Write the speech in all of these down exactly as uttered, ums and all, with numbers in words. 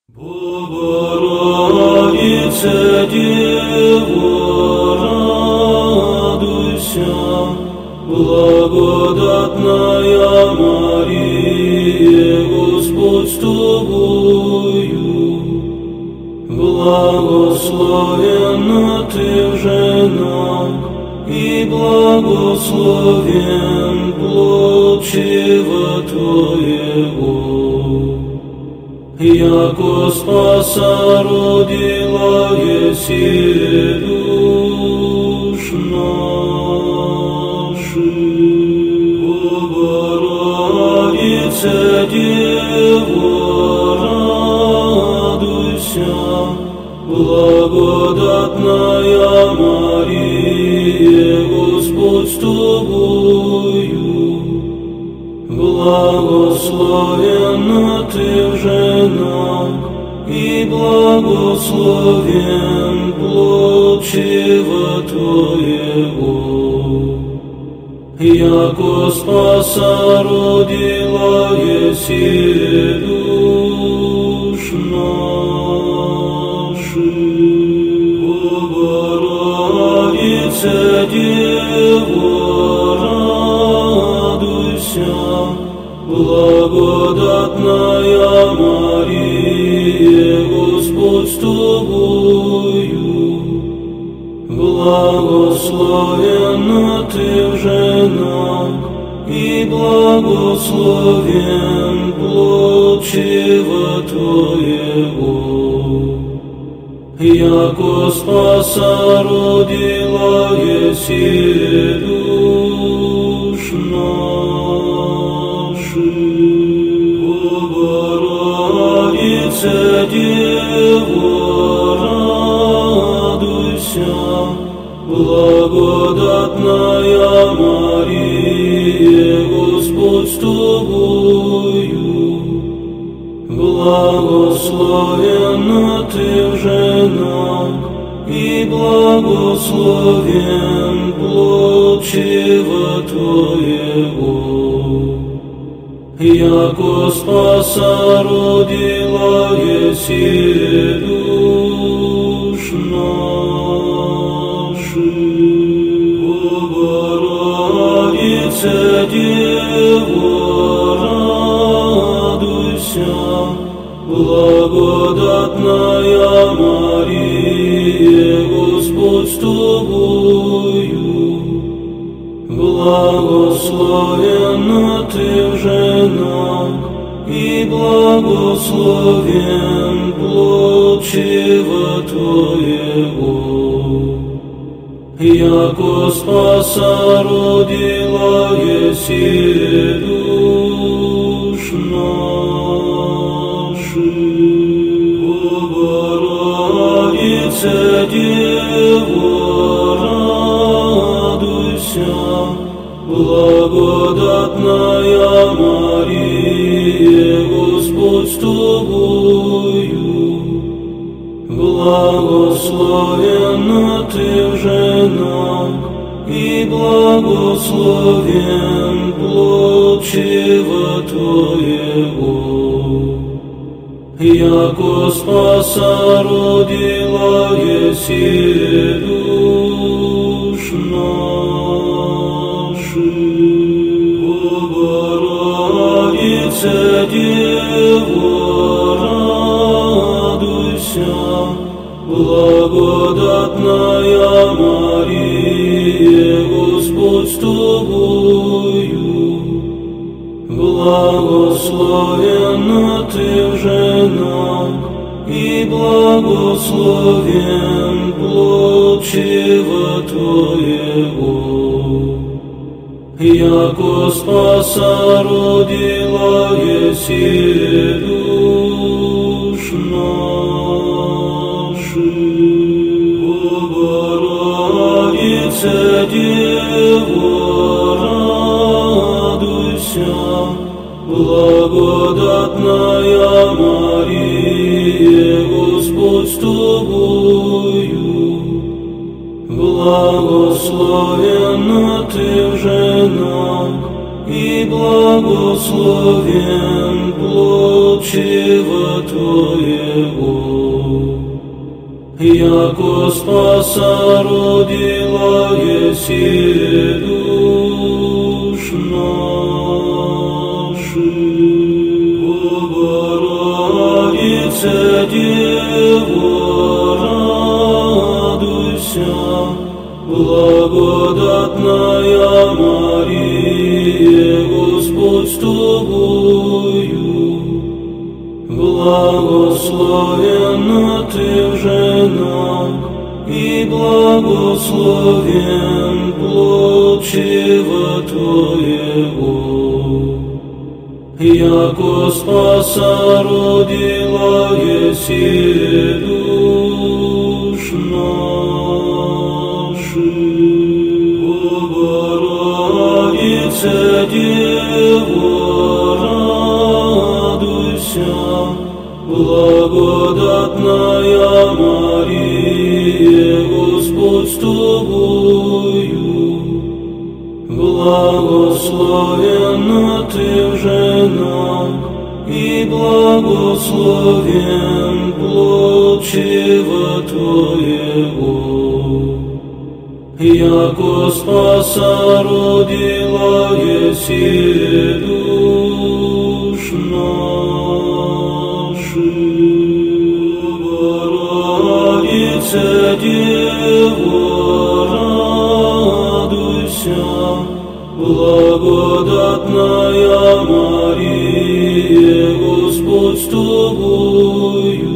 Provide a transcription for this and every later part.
Богородице, Дева, радуйся, благодатная Мария, Господь с тобою, благословенна ты в женах, и благословен плод чрева твоего. Яко спаса родила еси душ наших. Богородице, Дева, радуйся, благодатная Мария, Господь с тобою, благословенна ты в женах, и благословен плод чрева твоего. Яко спаса родила еси душ наших. Богородице, Дева, радуйся, благодатная Мария, Господь с тобою, благословенна ты в женах, и благословен плод чрева твоего. Яко спаса родила еси душ наших. Богородице, Дева, радуйся, благодатная Мария, Господь с тобою, благословенна ты в женах, и благословен плод чрева твоего. Яко спаса родила еси душ наших. Богородице, Дева, радуйся, благодатная Мария, Господь с тобою, благословенна ты в женах, и благословен плод чрева твоего. Яко спаса родила еси душ наших. Богородице, Дева, радуйся, благодатная Мария, Господь с тобою, благословенна ты в женах, и благословен плод чрева твоего. Яко спаса родила еси душ наших. Богородице, Дева, радуйся, благодатная Мария, Господь с тобою, благословенна ты в женах, и благословен плод чрева твоего. Яко спаса родила еси душ наших. Богородице, Дева, радуйся, благодатная Мария, Господь с тобою, благословенна ты в женах, и благословен плод чрева Твоего. Яко спаса родила еси душ наших. Богородице, Дево, радуйся, благодатная Мария, Господь с Тобою. Благословенна Ты в женах, и благословен плод чрева Твоего. Яко спаса родила еси душ наших. Богородице, Дево, радуйся, благодатная Мария, Господь с Тобою. Благословенна Ты в женах, и благословен плод чрева Твоего. Яко спаса родила еси душ наших. Богородице, Дево, радуйся, благодатная Мария, Господь с Тобою.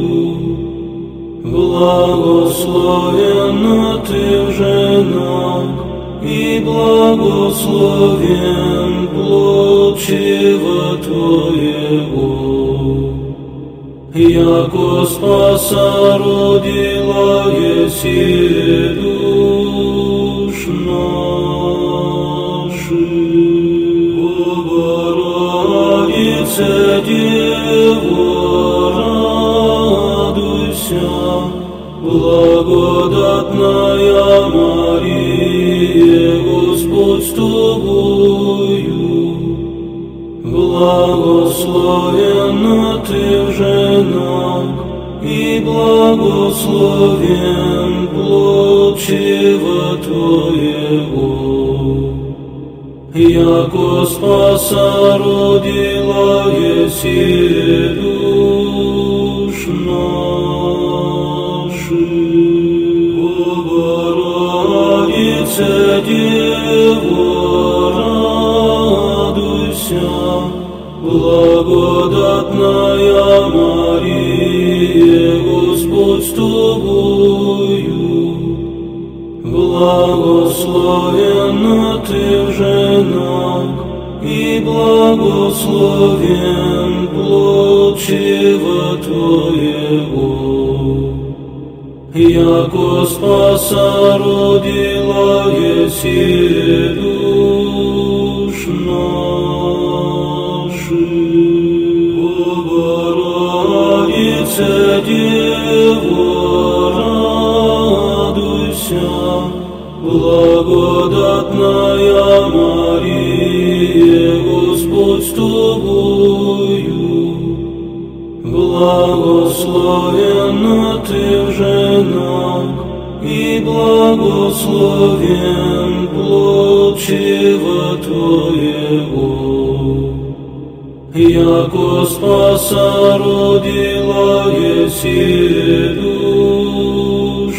Благословенна Ты в женах, и благословен плод чрева Твоего. Яко спаса родила еси душ наших. Богородице, Дево, радуйся, благодатная Мария, Господь с Тобою. Благословенна Ты в женах, и благословен плод чрева Твоего. Яко спаса родила еси душ наших. Богородице, Дево, радуйся, благодатная Мария, Господь с Тобою. Благословенна Ты в женах, и благословен плод чрева Твоего. Яко спаса родила еси душ наших. Богородице, Дево, радуйся, благодатная Мария, Господь с Тобою. Благословенна Ты в женах, и благословен плод чрева Твоего. Яко спаса родила еси душ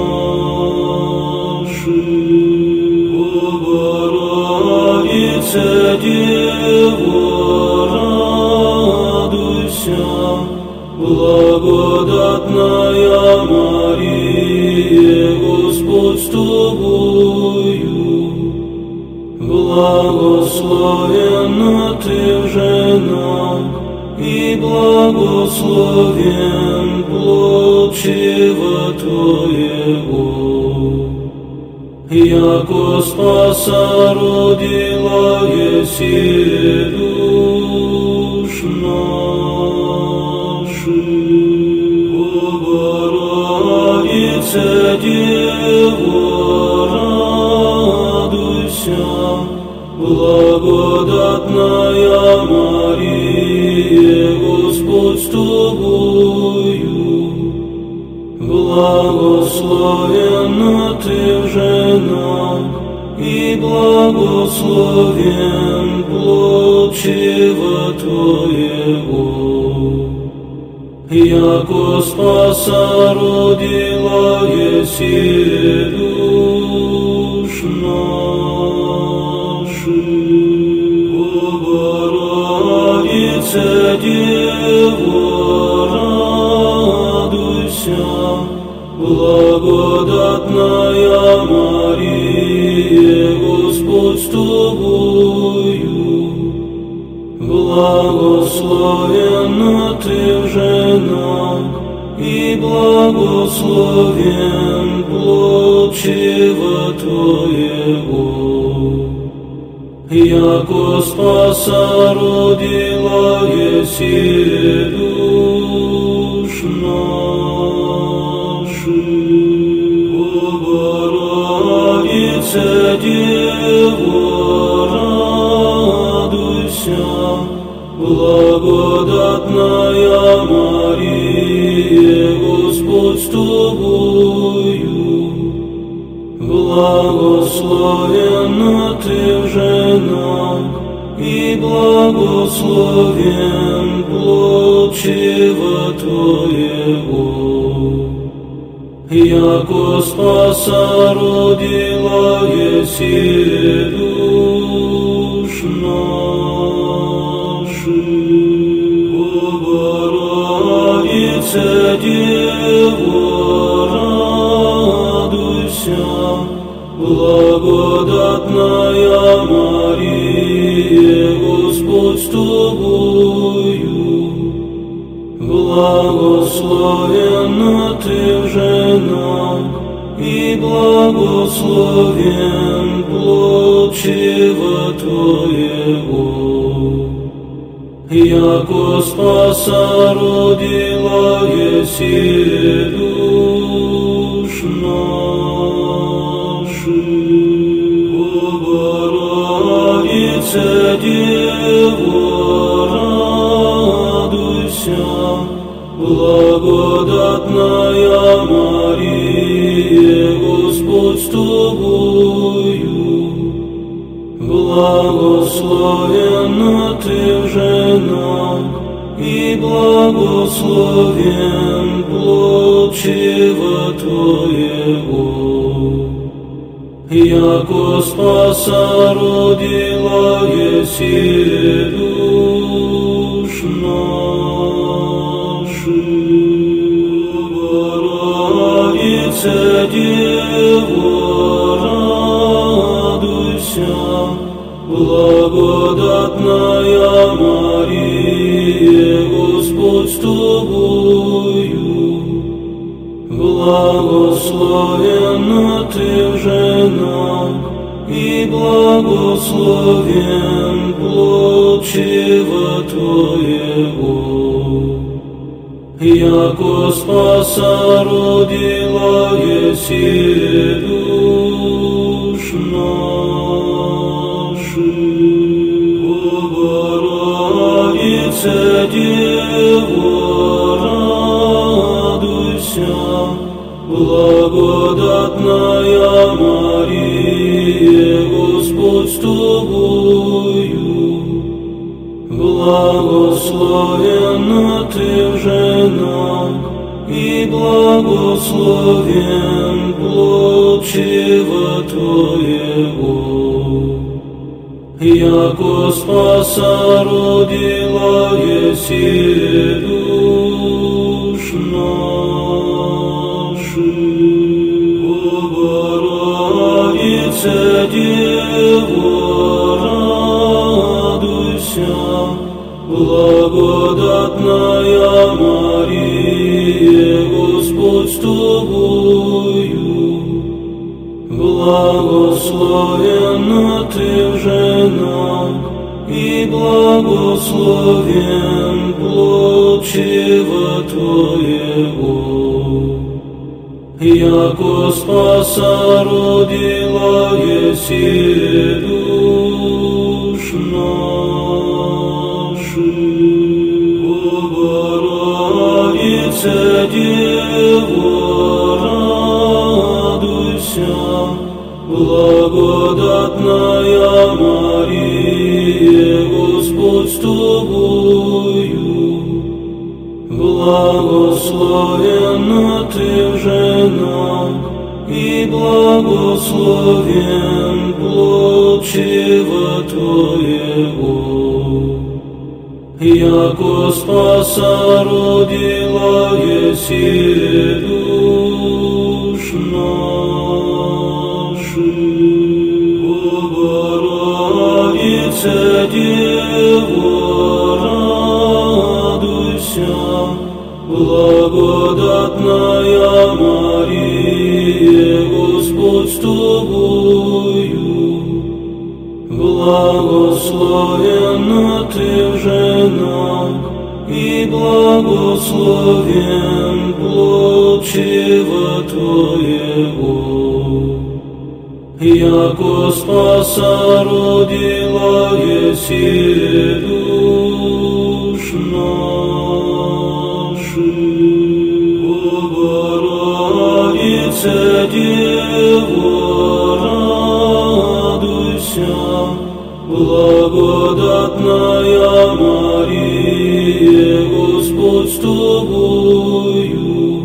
наших. Богородице, Дево, радуйся, благодатная Мария, Господь с Тобою. Благословенна Ты в женах, и благословен плод чрева Твоего. Яко спаса родила еси душ наших. Богородице, Дево, радуйся, благодатная благодатная Мария, Господь с тобою, благословенна ты в женах, и благословен плод чрева твоего. Яко спаса родила еси душ наших. О Богородице Дево, радуйся, благодатная Мария, Господь с тобою, благословенна ты в женах, и благословен плод чрева твоего. Яко спаса родила еси душ наших. О Богородице Дево, радуйся, благодатная Мария, Господь с тобою, благословенна ты в женах, и благословен плод чрева твоего. Яко спаса родила еси душ наших. О Богородице Дево, радуйся, благодатная Мария, Господь с тобою, благословенна ты в женах, и благословен плод чрева твоего. Яко спаса родила еси душ наших. О Богородице Дево, радуйся, благодатная Мария, Господь с тобою, благословенна ты в женах, и благословен плод чрева твоего. Яко спаса родила еси душ наших. О Богородице Дево, радуйся, благодатная Мария, Господь с тобою, благословенна ты в женах, и благословен плод чрева твоего. Яко спаса родила еси душ наших. О Богородице Дево, радуйся, благодатная Мария, Господь с тобою, благословенна ты в женах, и благословен плод чрева твоего. Яко спаса родила еси душ наших. О Богородице Дево, радуйся, благодатная Мария, Господь с тобою, благословенна ты в женах, и благословен плод чрева твоего. Яко спаса родила еси душ наших. О Богородице, Дева, радуйся, благодатная Мария, Господь с тобою. Благословенна ты в женах, и благословен плод чрева твоего. Яко спаса родила еси душ наших. О Богородице, Дева, радуйся, благодатная Мария, Господь с тобою. Благословенна ты в женах, и благословен плод чрева твоего. Яко спаса родила еси душ наших. О Богородице, Дева, радуйся, благодатная Мария, Господь с тобою.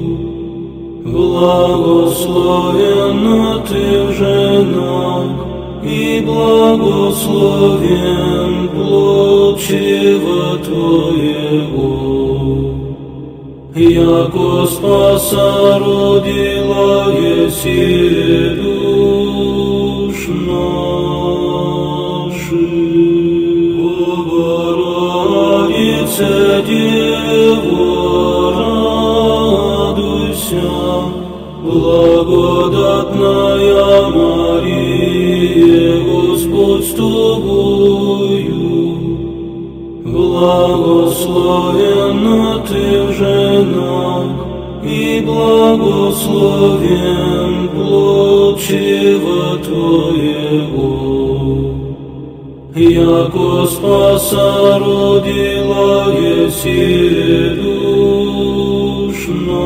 Благословенна ты в женах, и благословен плод чрева твоего. Яко спаса родила еси душ наших. О Богородице, Дева, радуйся, благодатная Мария, Господь с тобою. Благословенна ты в женах, и благословен плод чрева твоего. Яко спаса родила еси душ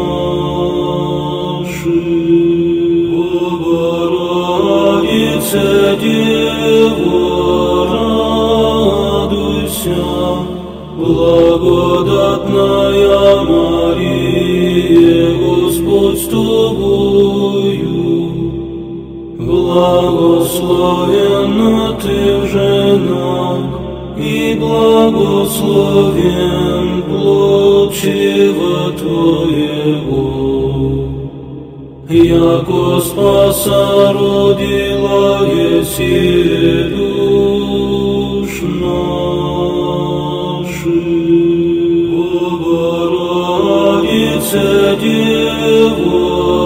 наших. О Богородице, Дева, радуйся, благодатная Мария, Господь с тобою. Благословенна ты в женах, и благословен плод чрева твоего. Яко спаса родила еси душ наших. О Богородице, Дева,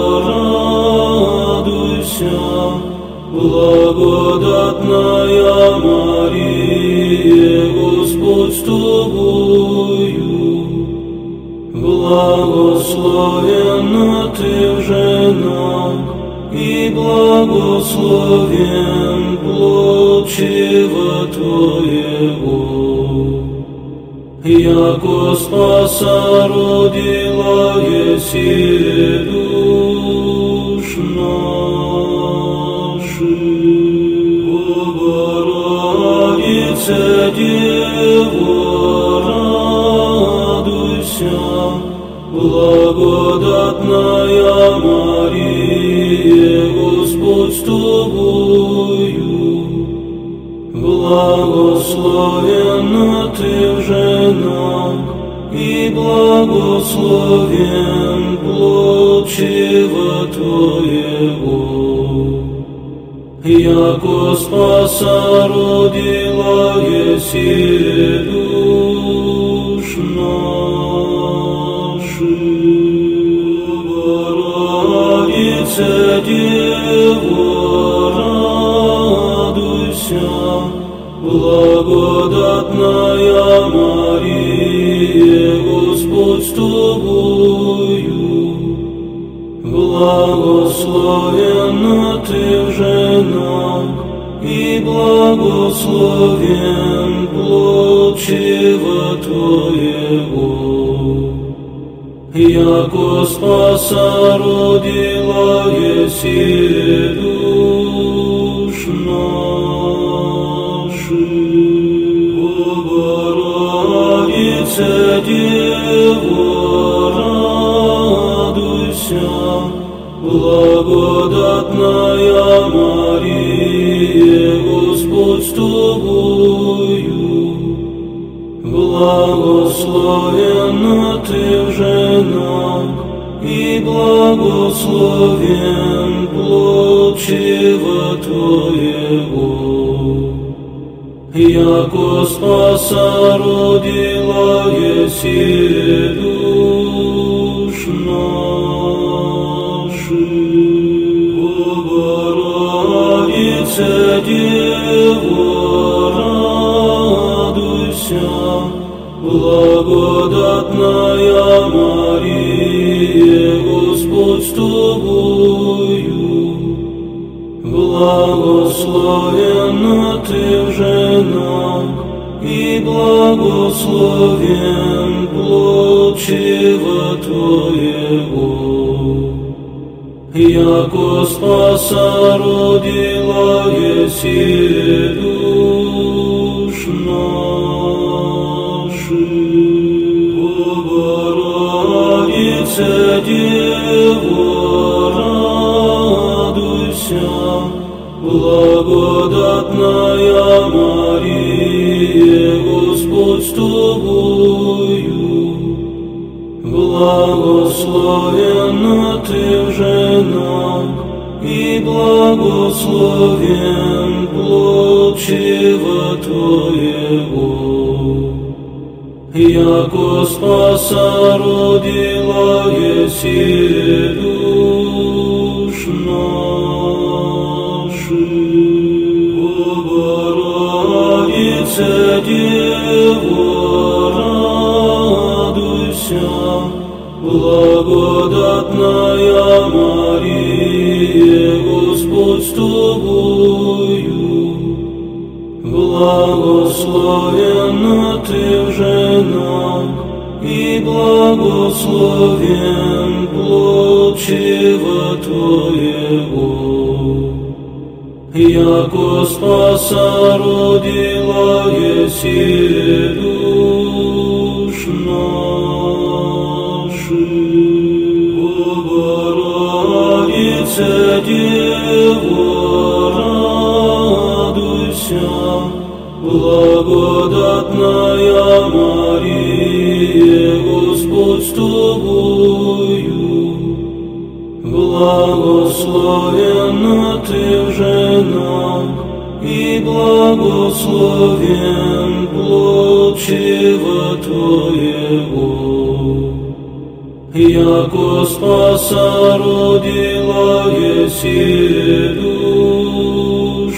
радуйся, благодатная Мария, Господь с тобою. Благословенна ты в женах, и благословен плод чрева твоего. Яко спаса родила еси душ наших. О Богородице, Дева, радуйся, благодатная Мария, Господь с тобою. Благословенна ты в женах, и благословен плод чрева твоего. Яко спаса родила еси душ наших. О Богородице, Дева, радуйся, благодатная Мария, Господь с тобою. Благословенна ты в женах, и благословен плод чрева Твоего. Яко спаса родила еси душ наших. Богородице, Дево, радуйся, благодатная Мария, Господь с Тобою. Благословенна Ты в женах, и благословен плод чрева Твоего. Яко спаса родила еси душ наших. Богородице, Дево, радуйся, благодатная Мария, Господь с Тобою. Благословенна Ты в женах, и благословен плод чрева Твоего. Яко спаса родила еси душ наших. Богородице, Дево, радуйся, благодатная Мария, Господь с Тобою. Благословенна Ты в женах, и благословен плод чрева Твоего. Яко спаса родила еси душ наших. Богородице, Дево, радуйся, благодатная Мария, Господь с Тобою. Благословенна Ты в женах, и благословен плод чрева Твоего. Яко спаса родила еси душ наших. Богородице, Дево, радуйся, благодатная Мария, Господь с Тобою. Благословенна Ты в женах, и благословен плод чрева Твоего. Яко спаса родила еси душ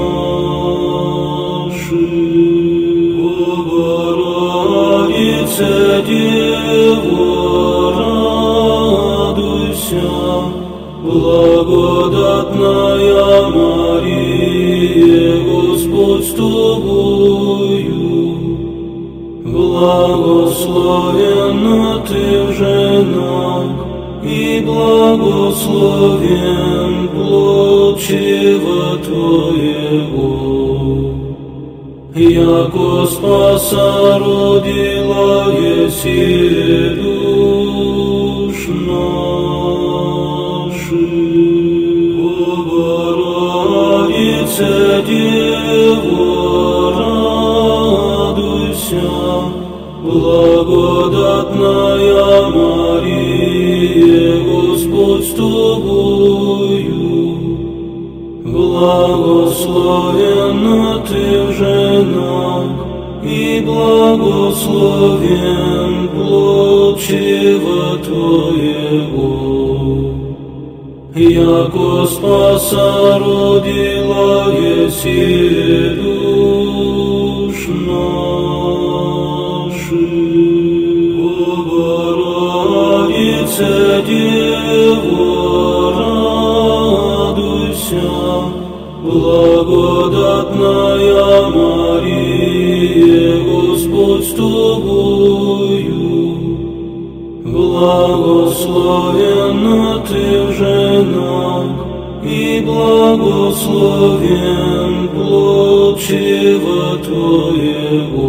наших. Богородице, Дево, радуйся, благодатная Мария, Господь с Тобою. Благословенна Ты в женах, и благословен плод чрева Твоего. Яко спаса родила еси душ наших. Богородице, Дево, радуйся, благодатная Мария, Господь с Тобою. Благословенна Ты в женах, и благословен плод чрева Твоего. Яко спаса родила еси душ наших. Богородице, Дево, радуйся, Благодатная Мария, Господь с тобою, благословенна ты в женах, и благословен плод чрева твоего.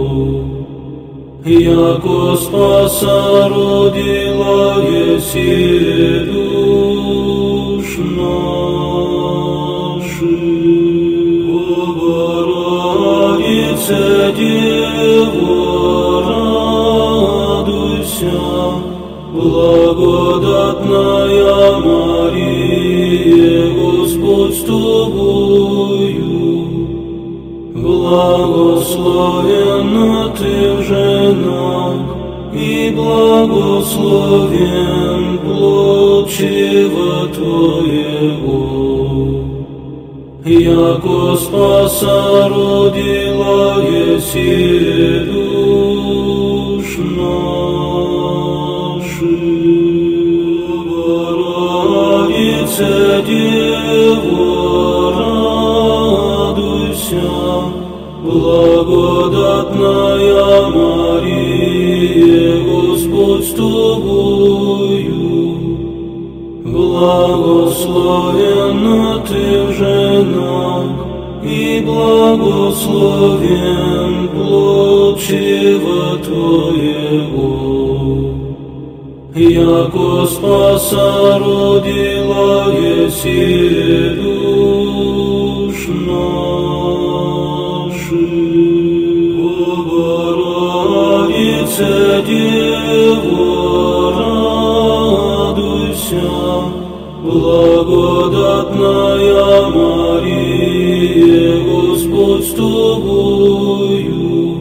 Яко спаса родила еси душ наших. О Богородице Дево, радуйся, благодатная Мария, Господь с тобою, благословенна ты в женах, и благословен плод чрева твоего. Яко спаса родила еси душ наших. Богородице Дево, радуйся, благодатная Мария, Господь с тобою, благословенна ты в женах, и благословен плод чрева твоего. Яко спаса родила еси душ наших. О Богородице Дево, радуйся, благодатная Мария, Господь с тобою,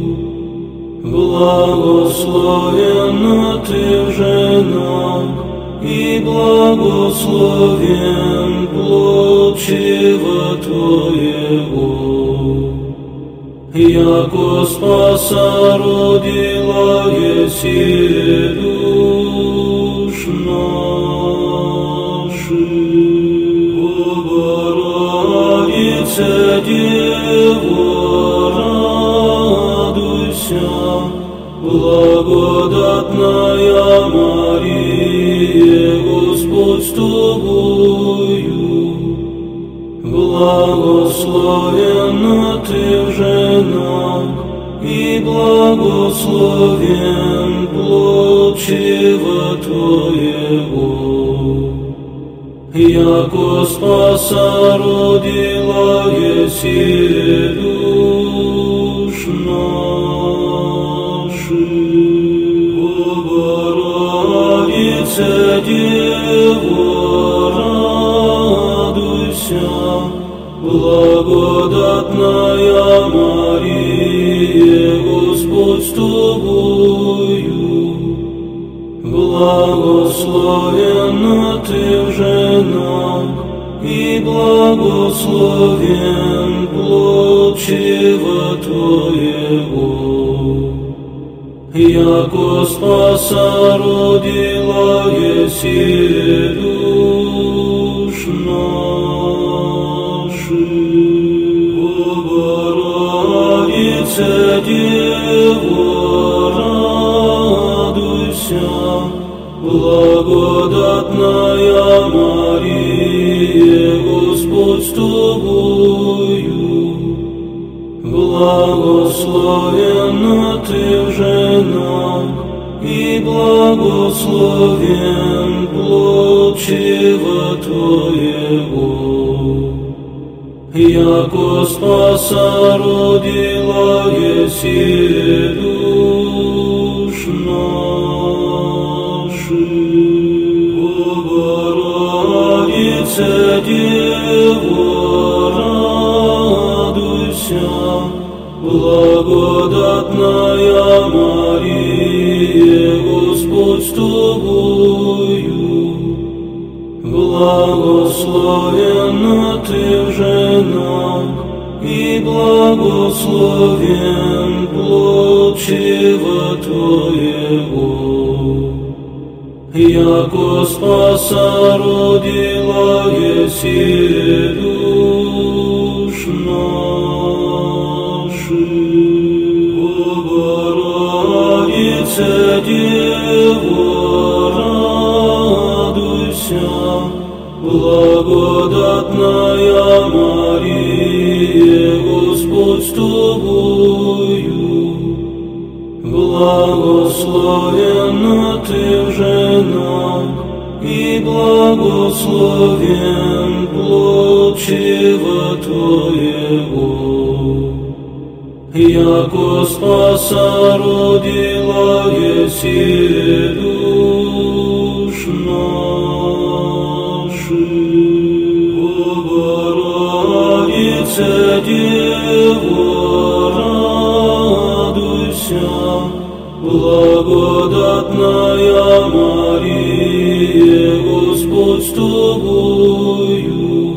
благословенна ты в женах, и благословен плод чрева твоего. Яко спаса родила еси душ наших. О Богородице Дево, радуйся, благодатная Мария, Господь с тобою, благословенна ты в женах, и благословен плод чрева твоего. Яко спаса родила еси душ наших. О Богородице Дево, радуйся, благодатная Мария, Господь с тобою, благословенна ты в женах, и благословен плод чрева твоего. Яко спаса родила еси душ наших. О Богородице Дево, радуйся, благодатная Мария, Господь с тобою, благословенна ты в женах, и благословен плод чрева твоего. Яко спаса родила еси душ наших. О Богородице Дево, радуйся, благодатная Мария, Господь с тобою, благословенна ты в женах, и благословен плод чрева твоего. Яко спаса родила еси душ наших. О Богородице, Дева, радуйся, благодатная Мария, Господь с тобою. Благословенна ты в женах, и благословен плод чрева твоего. Яко спаса родила еси душ наших. О Богородице, Дева, радуйся, благодатная Мария, Господь с тобою.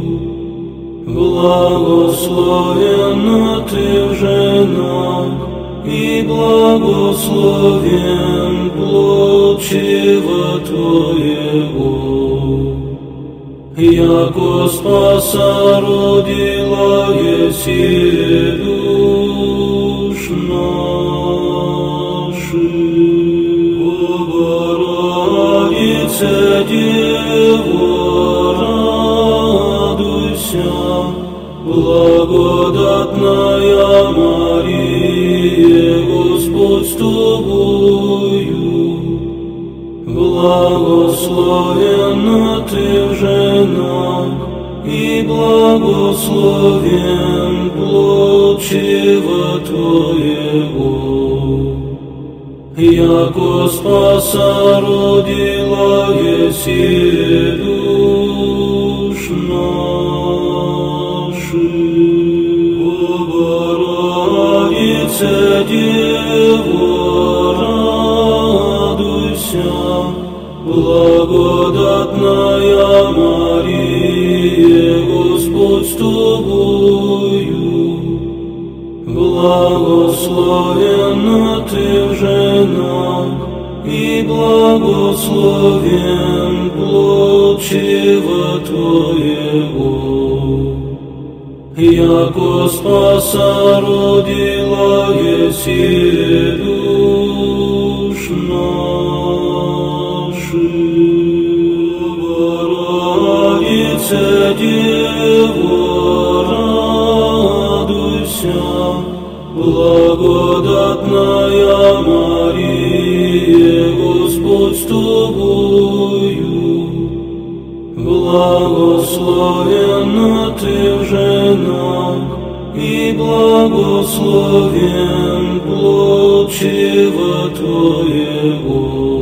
Благословенна ты в женах, и благословен плод чрева твоего. Яко спаса родила еси душ наших. О Богородице, Дева, радуйся, благодатная Мария, Господь с тобою. Благословенна ты в женах, и благословен плод чрева твоего. Яко спаса родила еси душ наших. О Богородице, Дева, радуйся, благодатная Мария, Господь с тобою. Благословенна ты в женах, и благословен плод чрева твоего. Яко спаса родила еси душ наших. О Богородице, Дева, радуйся, благодатная Мария, Господь с тобою. Благословенна ты в женах, и благословен плод чрева твоего.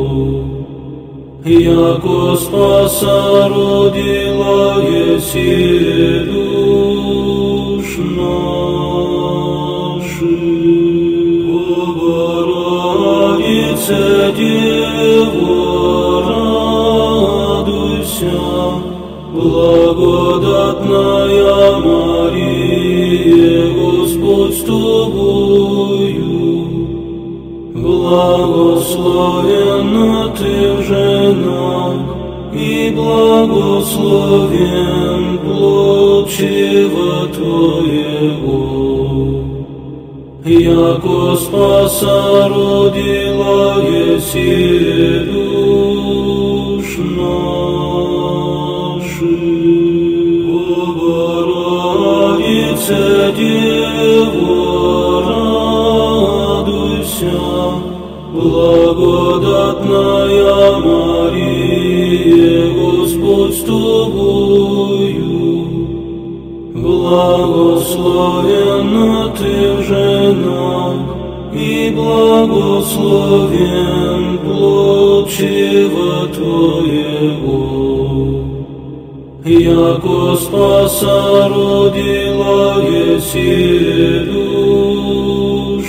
Яко спаса родила еси душ наших. О Богородице, Дева, радуйся, благодатная Мария, Господь с тобою. Благословенна ты в женах, и благословен плод чрева твоего. Яко спаса родила еси душ наших. О Богородице, Дева, радуйся, благодатная Мария, Господь с тобою. Благословенна ты в женах, и благословен плод чрева твоего. Яко спаса родила еси душ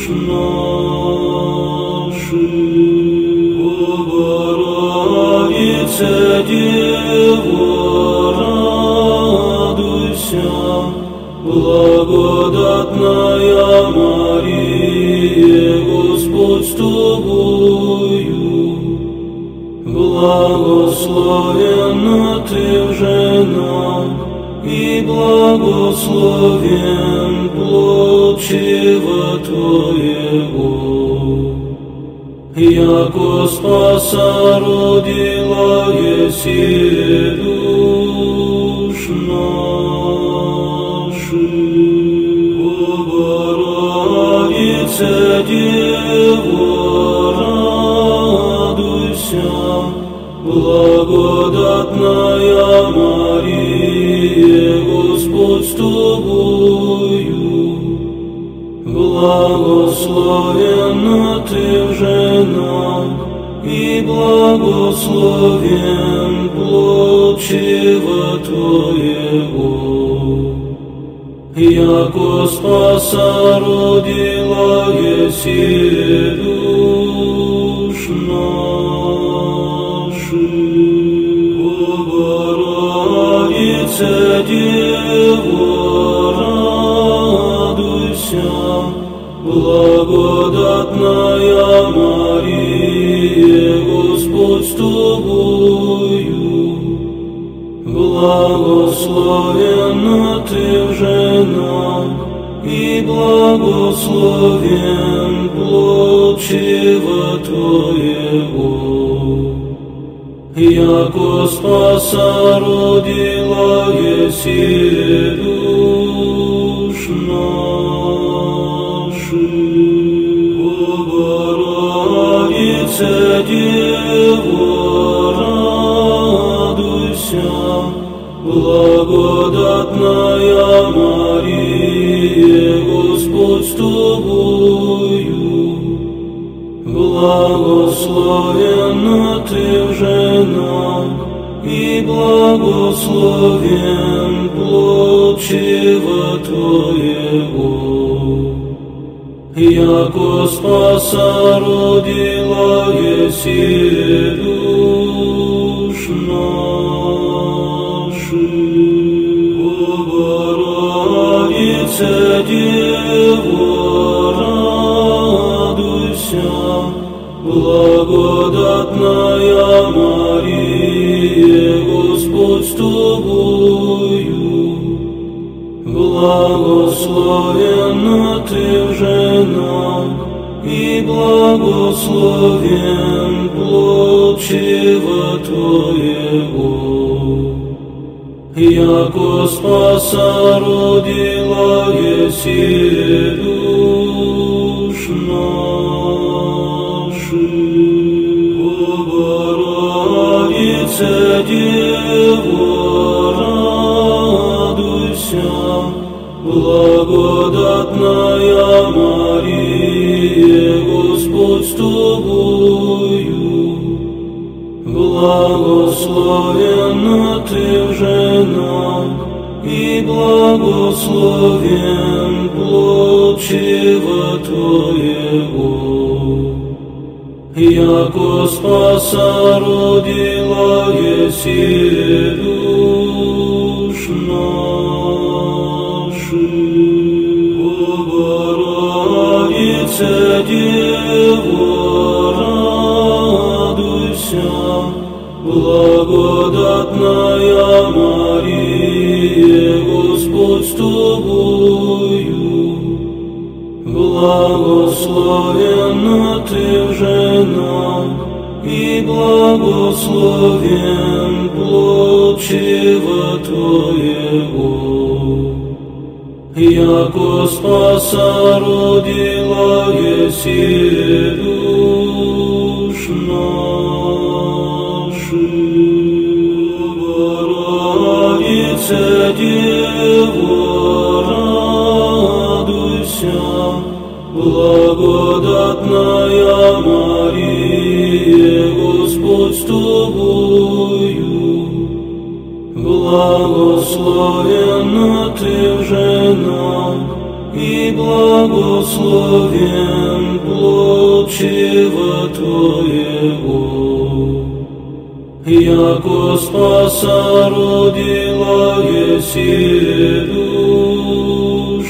наших. О Богородице, Дева, радуйся, благодатная Мария, Господь с тобою. Благословенна ты в женах, и благословен плод чрева Твоего. Яко спаса родила еси душ наших. О Богородице Дево, радуйся, благодатная Мария, Господь с Тобою. Благословенна Ты в женах, и благословен плод чрева Твоего. Яко спаса родила еси душ наших. О Богородице Дево, радуйся, благодатная Мария, Господь с Тобою. Благословенна Ты в женах, и благословен плод чрева Твоего. Яко спаса родила еси душ наших. О Богородице Дево, радуйся, благодатная Мария, Господь с Тобою. Благословенна Ты в женах, и благословен плод чрева Твоего. Яко спаса родила еси душ наших. О Богородице Дево, радуйся, благодатная Мария, Господь с Тобою. Благословенна Ты в женах, и благословен плод чрева Твоего. Яко спаса родила еси душ наших. О Богородице Дево, радуйся, благодатная Мария, Господь с Тобою. Благословенна Ты в женах, и благословен плод чрева Твоего. Яко спаса родила еси душ наших. О Богородице Дево, радуйся, благодатная Мария, Господь с Тобою. Благословенна Ты в женах, и благословен плод чрева Твоего. Яко спаса родила еси душ наших. О Богородице Дево, радуйся, благодатная Мария, Господь с Тобою. Благословенна Ты в женах, и благословен плод чрева Твоего. Яко спаса родила еси душ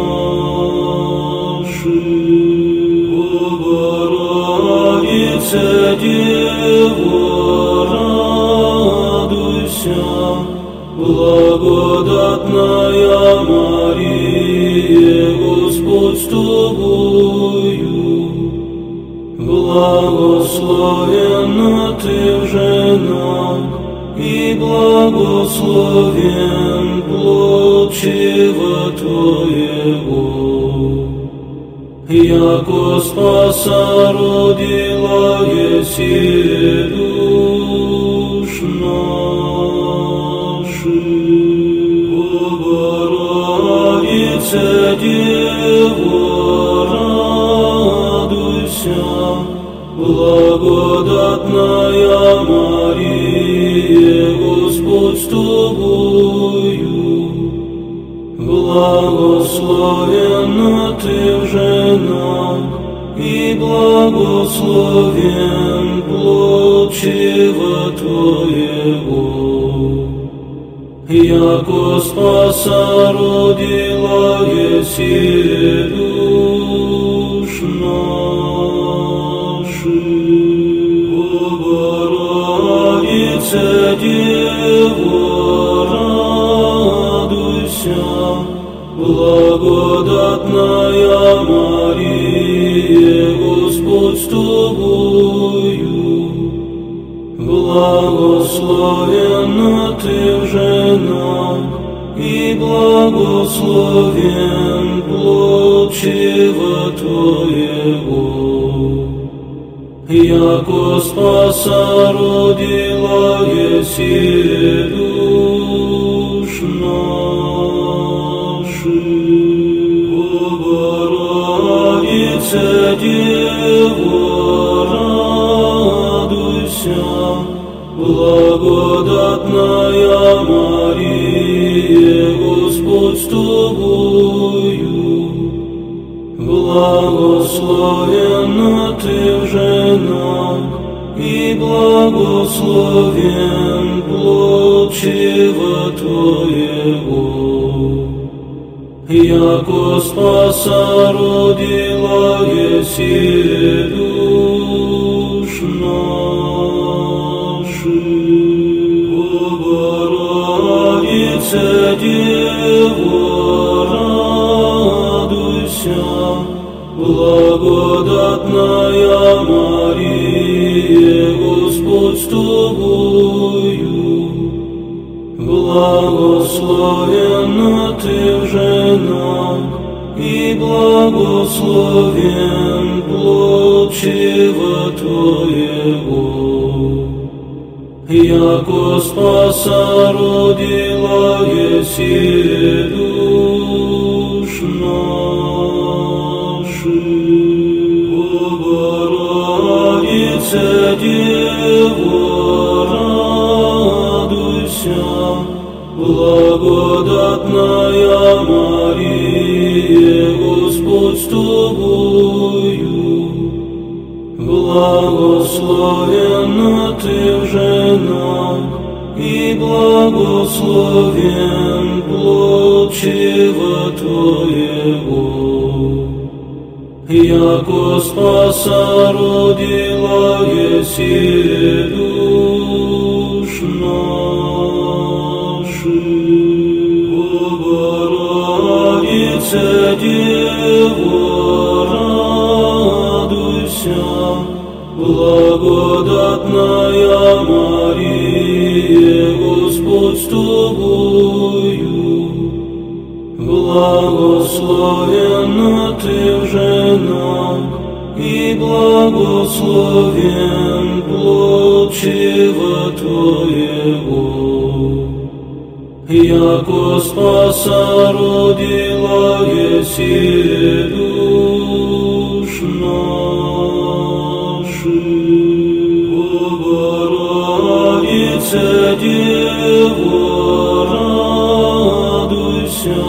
наших. О Богородице Дево, радуйся, Благодатная Мария, Господь с тобою, благословенна ты в женах, и благословен плод чрева твоего. Яко спаса родила еси душ наших. О Богородице Дево, радуйся, благодатная Мария, Господь с тобою, благословенна ты в женах, и благословен плод чрева твоего. Яко спаса родила еси душ наших. О Богородице Дево, радуйся, благодатная Мария, Господь с тобою, благословенна ты в женах, и благословен плод чрева твоего. Яко спаса родила еси душ наших. О Богородице Дево, радуйся, благодатная Мария, Господь с тобою, благословенна ты в женах, и благословен плод чрева твоего. Яко спаса родила еси душ наших. О Богородице Дево, радуйся, благодатная Мария, Господь с тобою, благословенна ты в женах, и благословен плод чрева твоего. Яко спаса родила еси душ наших. О Богородице Дево, радуйся, благодатная Мария, Господь с тобою, благословенна ты в женах, и благословен плод чрева твоего. Яко спаса родила еси душ наших. О Богородице Дево, радуйся, благодатная Мария, Господь с тобою, благословенна ты в женах, и благословен плод чрева твоего. Яко спаса родила еси душ наших. О Богородице Дево, радуйся,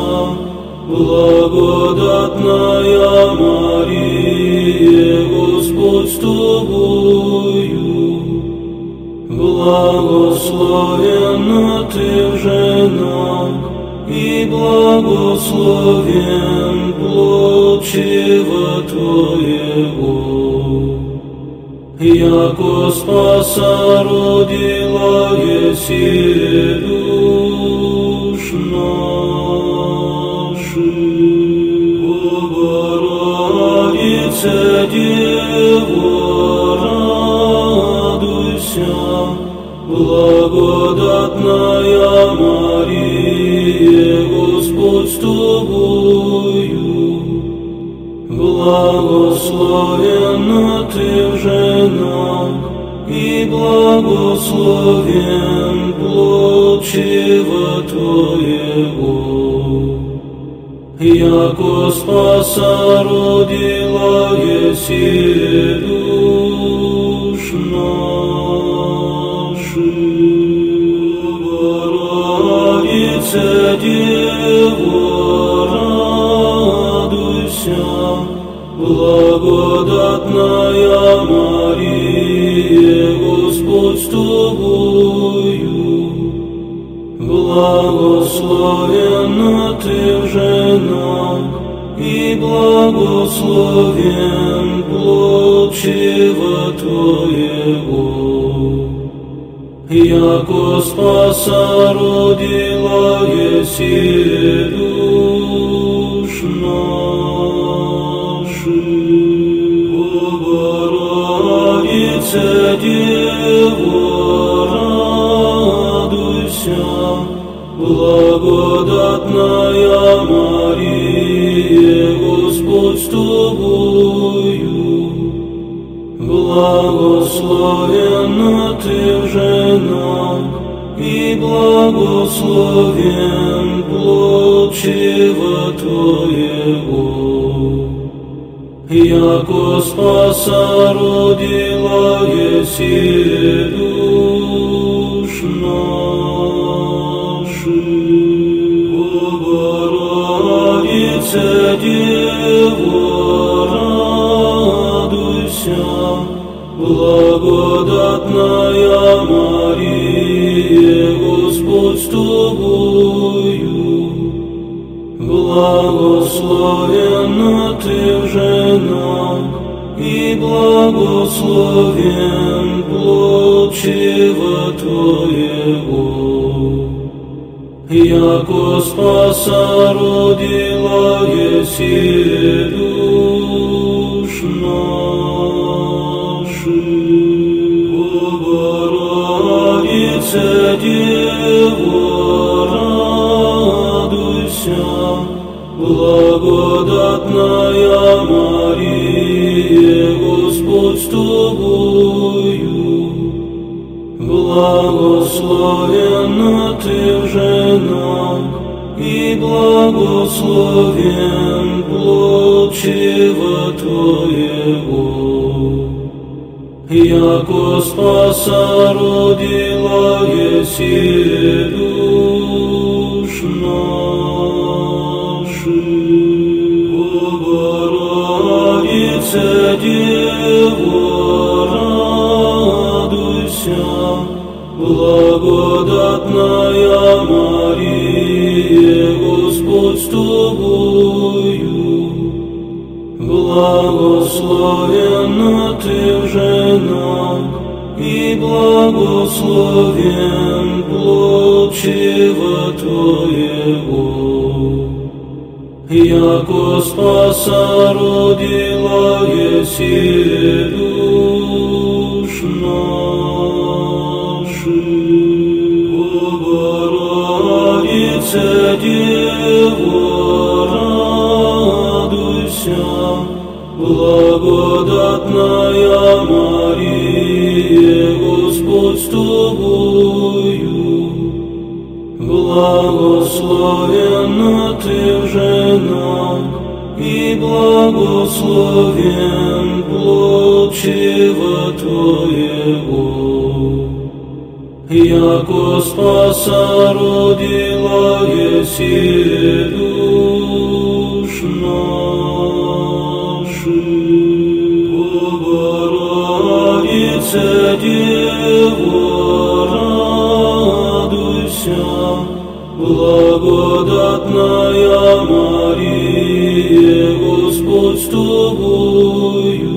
благодатная Мария, Господь с тобою, благословенна ты в женах, и благословен плод чрева твоего. Яко спаса родила еси душ наши. О Богородице, Дева, радуйся, благодатная Мария, Господь с тобою. Благословенна ты в женах, и благословен плод чрева твоего. Яко спаса родила еси душ наших. Богородице, Дева, радуйся, благодатная Мария, Господь с тобою. Благословенна ты в женах, и благословен плод чрева твоего. Яко спаса родила еси душ наших. О Богородице, Дева, радуйся, благодатная Мария, Господь с тобою. Благословенна ты в женах, и благословен плод чрева твоего. Яко спаса родила еси душ наших. О Богородице, Дева, радуйся, благодатная Мария, Господь с тобою. Благословенна ты в женах, и благословен плод чрева твоего. Яко спаса родила еси душ наших. О Богородице, Дева, радуйся, благодатная Мария, Господь с тобою. Благословенна ты в женах, и благословен плод чрева твоего. Яко спаса родила еси душ наших. О Богородице, Дева, радуйся, благодатная Мария, Господь с тобою. Благословенна ты в женах, и благословен плод чрева твоего. Яко спаса родила еси душ наших. О Богородице, Дева, радуйся, благодатная Мария, Господь с тобою. Благословенна ты в женах, и благословен плод чрева твоего. Яко спаса родила еси душ наших. О Богородице, Дева, радуйся, благодатная Мария, Господь с тобою.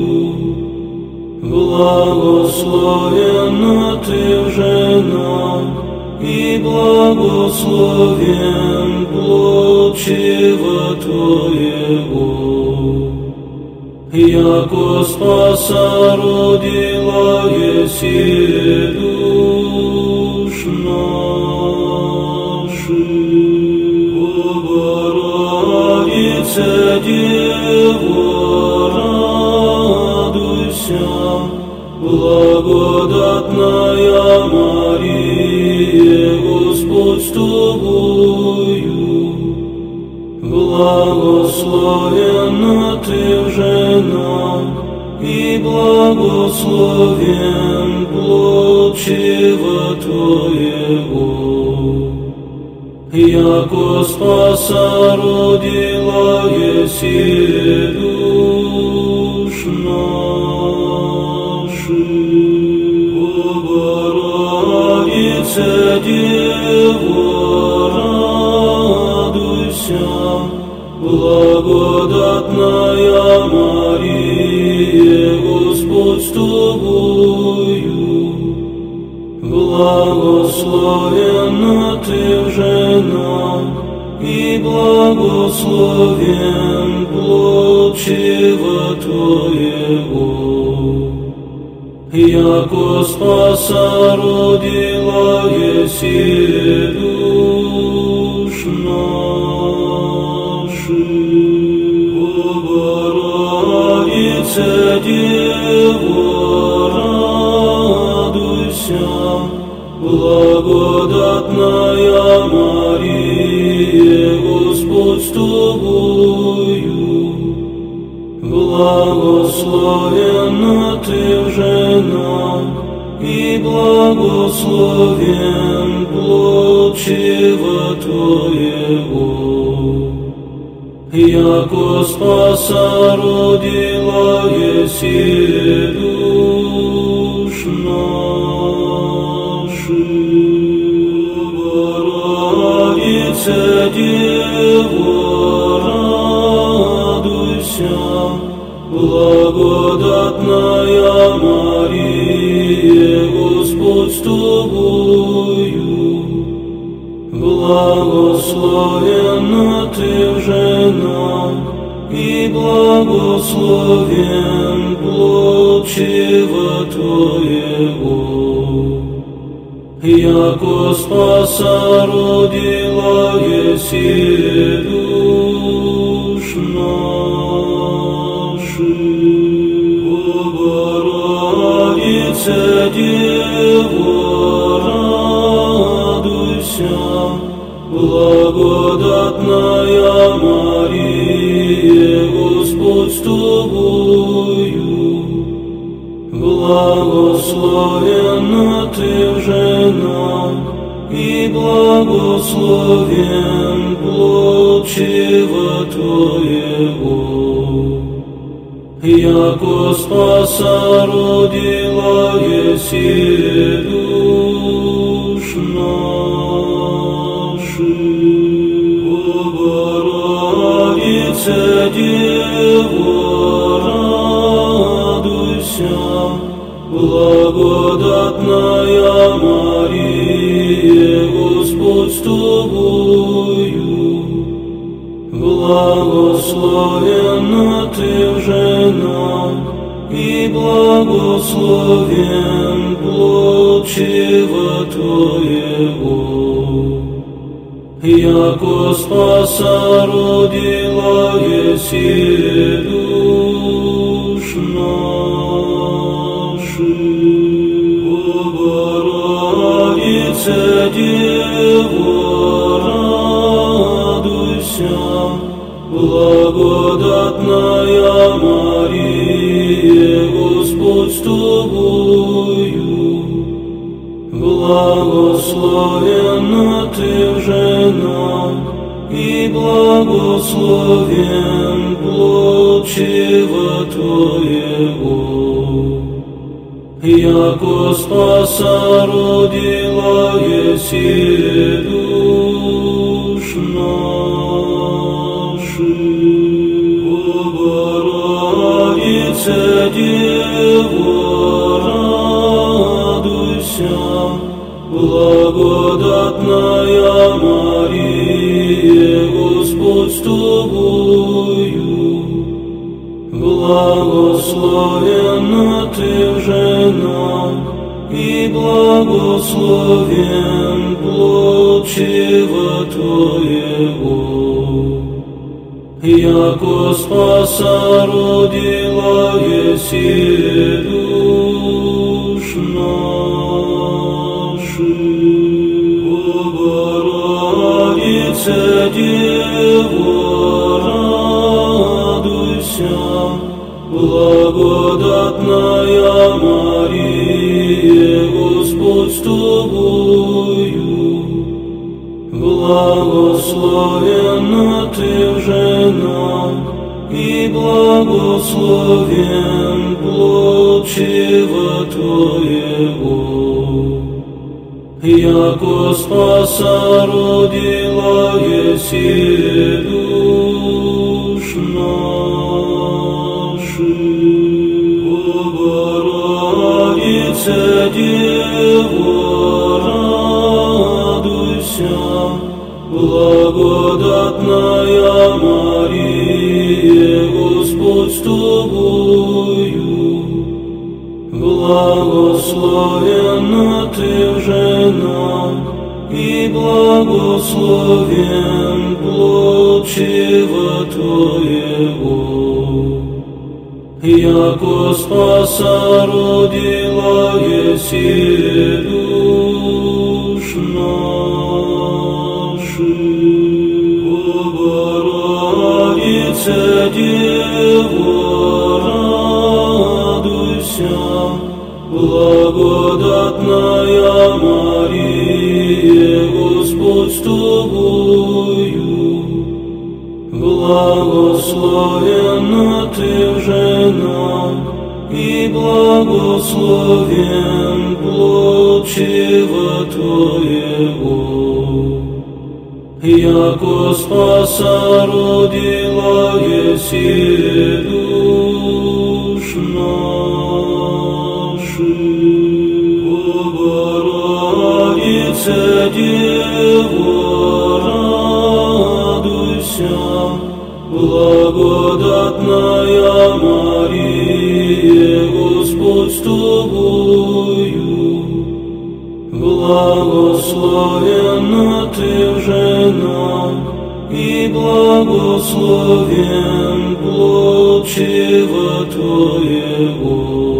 Благословенна ты в женах, и благословен плод чрева Твоего. Яко спаса родила еси душ наших. О Богородице Дево, радуйся, благодатная Мария, Господь с Тобою. Благословенна Ты в женах, и благословен плод чрева Твоего. Яко спаса родила еси душ наших. О Богородице Дево, радуйся, благодатная Мария, Господь с Тобою. Благословенна Ты в женах, и благословен плод чрева Твоего. Яко спаса родила еси душ наших. О Богородице Дево, радуйся, благодатная Мария, Господь с Тобою. Благословенна Ты в женах, и благословен плод чрева Твоего. Яко спаса родила еси душ наших. О Богородице Дево, радуйся, благодатная Мария, Господь с Тобою. Благословенна Ты в женах, и благословен плод чрева Твоего. Яко спаса родила еси душ наших. О Богородице Дево, радуйся, благодатная Мария, Господь с Тобою. Благословенна Ты в женах, и благословен плод чрева Твоего. Яко спаса родила еси душ наших. О Богородице Дево, радуйся, благодатная Мария, Господь с Тобою. Благословенна Ты в женах, и благословен плод чрева Твоего. Яко спаса родила еси душ наших. О Богородице Дево, радуйся, благодатная Мария, Господь с Тобою. Благословенна Ты в женах, и благословен плод чрева Твоего. Яко спаса родила еси душ наших. О Богородице Дево, радуйся, Благодатная Мария, Господь с тобою, благословенна ты в женах, и благословен плод чрева твоего. Яко спаса родила еси душ наших. Богородице, Дева, радуйся, благодатная Мария, Господь с тобою, благословенна ты в женах, и благословен плод чрева твоего. Яко спаса родила еси душ наших. Богородице, Дева, радуйся, благодатная Мария, Господь с тобою, благословенна ты в женах, и благословен плод чрева твоего. Яко спаса родила еси душ наших. Богородице, Дева, радуйся, благодатная Мария, Господь с тобою, благословенна ты в женах, и благословен плод чрева твоего. Яко спаса родила еси душ наших. Богородице, Дева, радуйся, благодатная Мария, Господь с тобою, благословенна ты в женах, и благословен плод чрева твоего.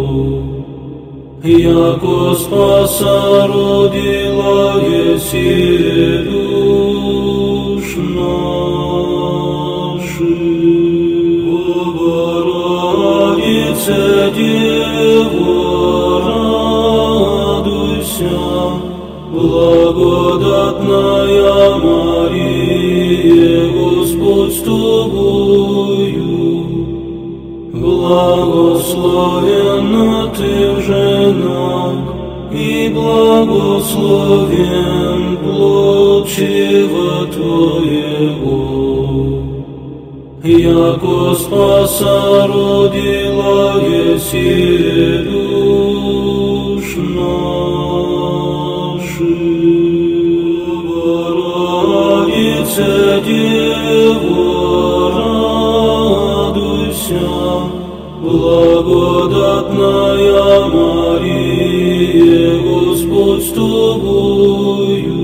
Яко спаса родила еси душ наших. Богородице, Дева, радуйся, благодатная Мария, Господь с тобою, благословенна ты в женах, и благословен плод чрева твоего. Яко спаса родила еси душ наших. Богородице, Дева, радуйся, благодатная Мария, Господь с тобою,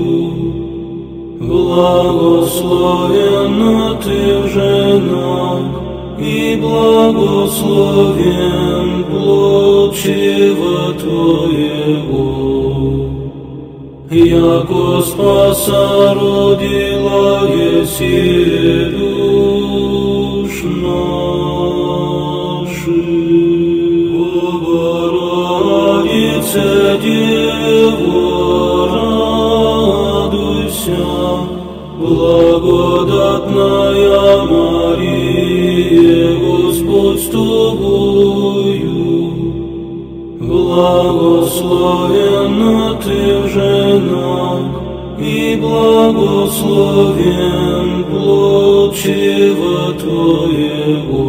благословенна ты в женах, и благословен плод чрева твоего. Яко спаса родила еси душ наших. Богородице, Дева, радуйся, благодатная Мария, Господь с тобою, благословенна ты в женах, и благословен плод чрева твоего.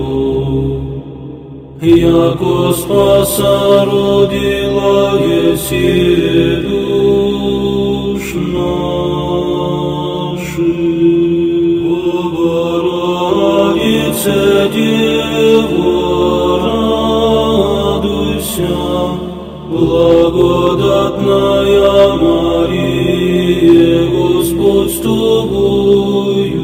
Яко спаса родила еси душ наших. О Богородице, Дево, радуйся, благодатная Мария, Господь с тобою.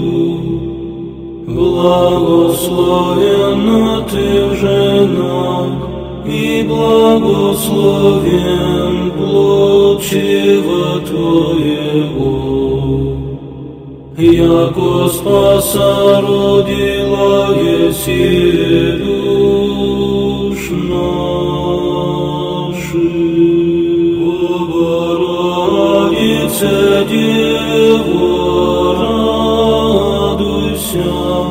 Благословенна ты в женах, и благословен плод чрева твоего. Яко спаса родила еси душ наших. О Богородице, Дево, радуйся,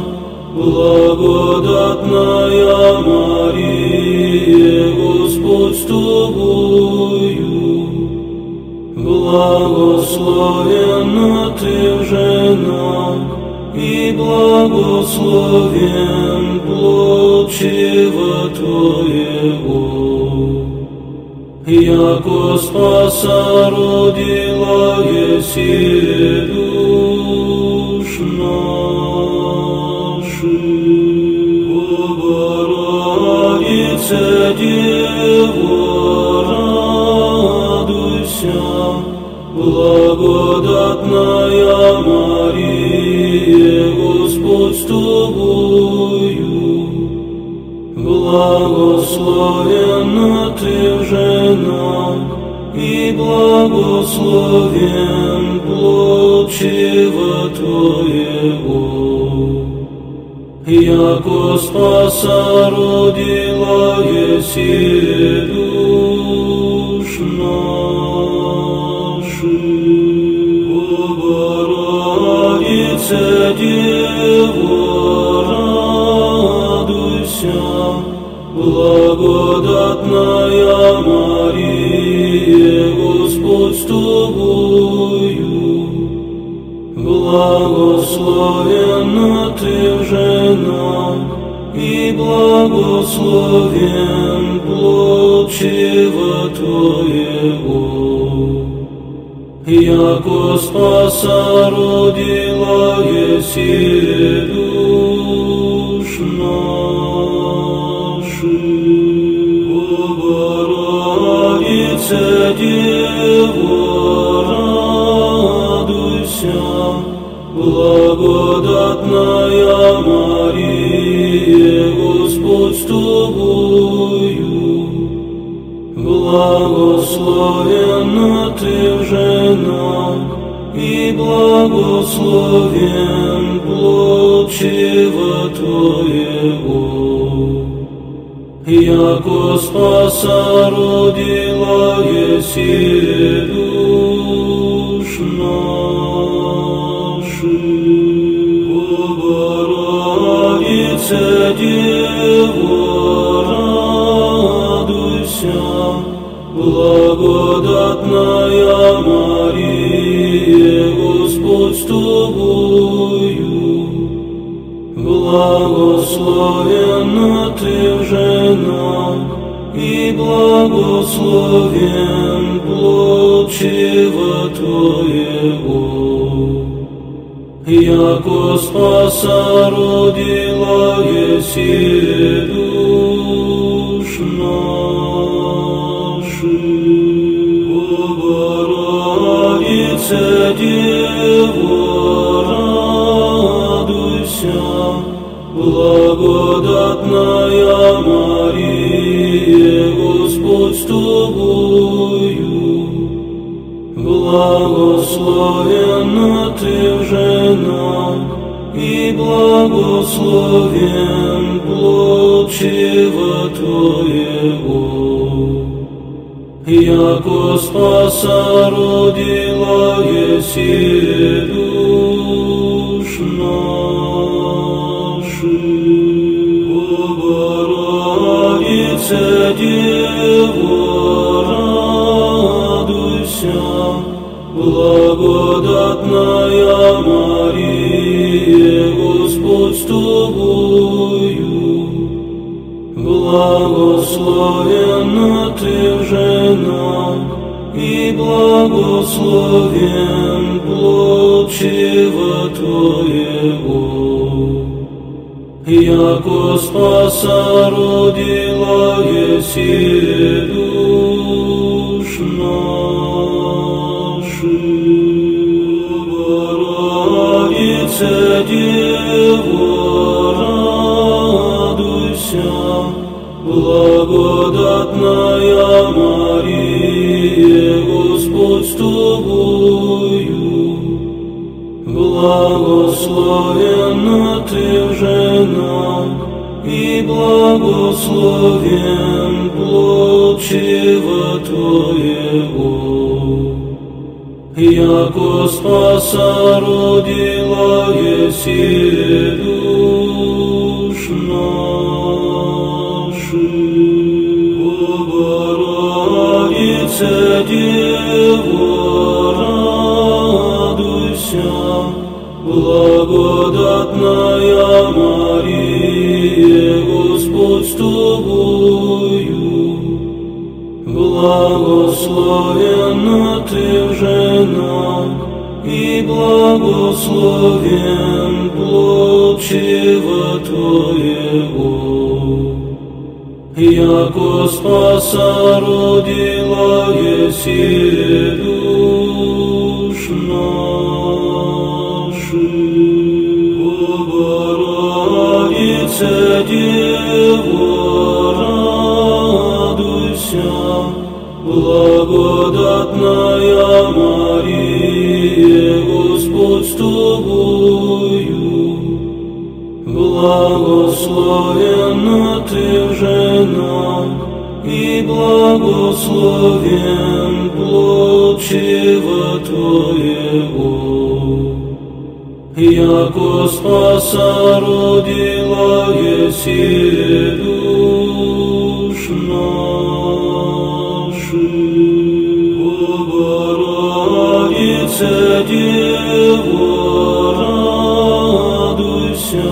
благодатная Мария, Господь с тобою. Благословенна ты в женах, и благословен плод чрева твоего. Яко спаса родила еси душ наших. О Богородице, Дево, радуйся, благодатная Мария, Господь с тобою. Благословенна ты в женах, и благословен плод чрева твоего. Яко спаса родила еси душ наших. О Богородице, Дево, радуйся, благодатная Мария, Господь с тобою. Благословенна ты в женах, и благословен плод чрева твоего. Яко спаса родила еси душ наших. О Богородице, Дево, радуйся, благодатная Мария, Господь с тобою. Благословенна ты в женах, и благословен плод чрева твоего. Яко спаса родила еси душ наших. О Богородице, Дево, радуйся, благодатная Мария, Господь с тобою. Благословенна ты в женах, и благословен плод чрева твоего. Яко спаса родила еси душ наших. О Богородице, Дево, радуйся, благодатная Мария, Господь с тобою. Благословенна ты в женах, и благословен плод чрева твоего. Яко спаса родила еси душ наших. О Богородице, Дево, радуйся, благодатная Мария, Господь с тобою. Благословенна ты в женах, и благословен плод чрева Твоего. Яко спаса родила еси душ наших. Богородице, Дево, радуйся, благодатная Мария, Господь с Тобою. Благословенна Ты в женах, и благословен плод чрева Твоего. Яко спаса родила еси душ наших. Богородице, Дево, радуйся, благодатная Мария, Господь с Тобою. Благословенна Ты в женах, и благословен плод чрева Твоего. Яко спаса родила еси душ наших. Богородице, Дево, радуйся, благодатная Мария, Господь с Тобою. Благословенна Ты в женах, и благословен плод чрева Твоего. Яко спаса родила еси душ наших. Богородице, Дево, радуйся,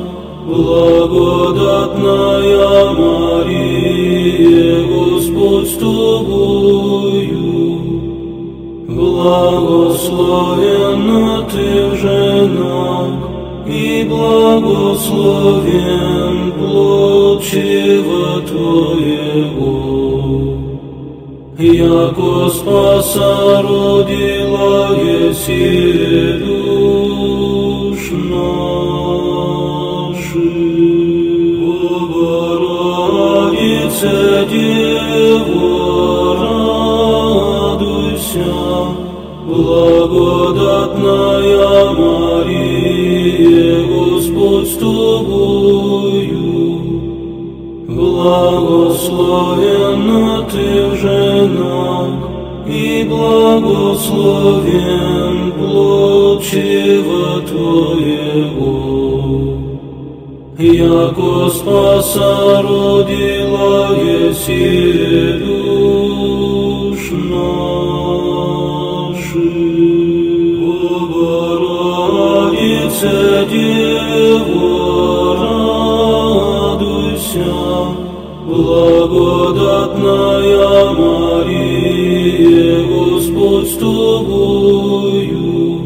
благодатная Мария, Господь с Тобою. Благословенна Ты в женах, и благословен плод чрева Твоего. Яко спаса родила еси душ наших. Богородице, Дево, радуйся, благодатная Мария, Господь с Тобою. Благословенна Ты в женах, и благословен плод чрева Твоего. Яко спаса родила еси душ наших. Богородице, Дево, радуйся, благодатная Мария, Господь с Тобою.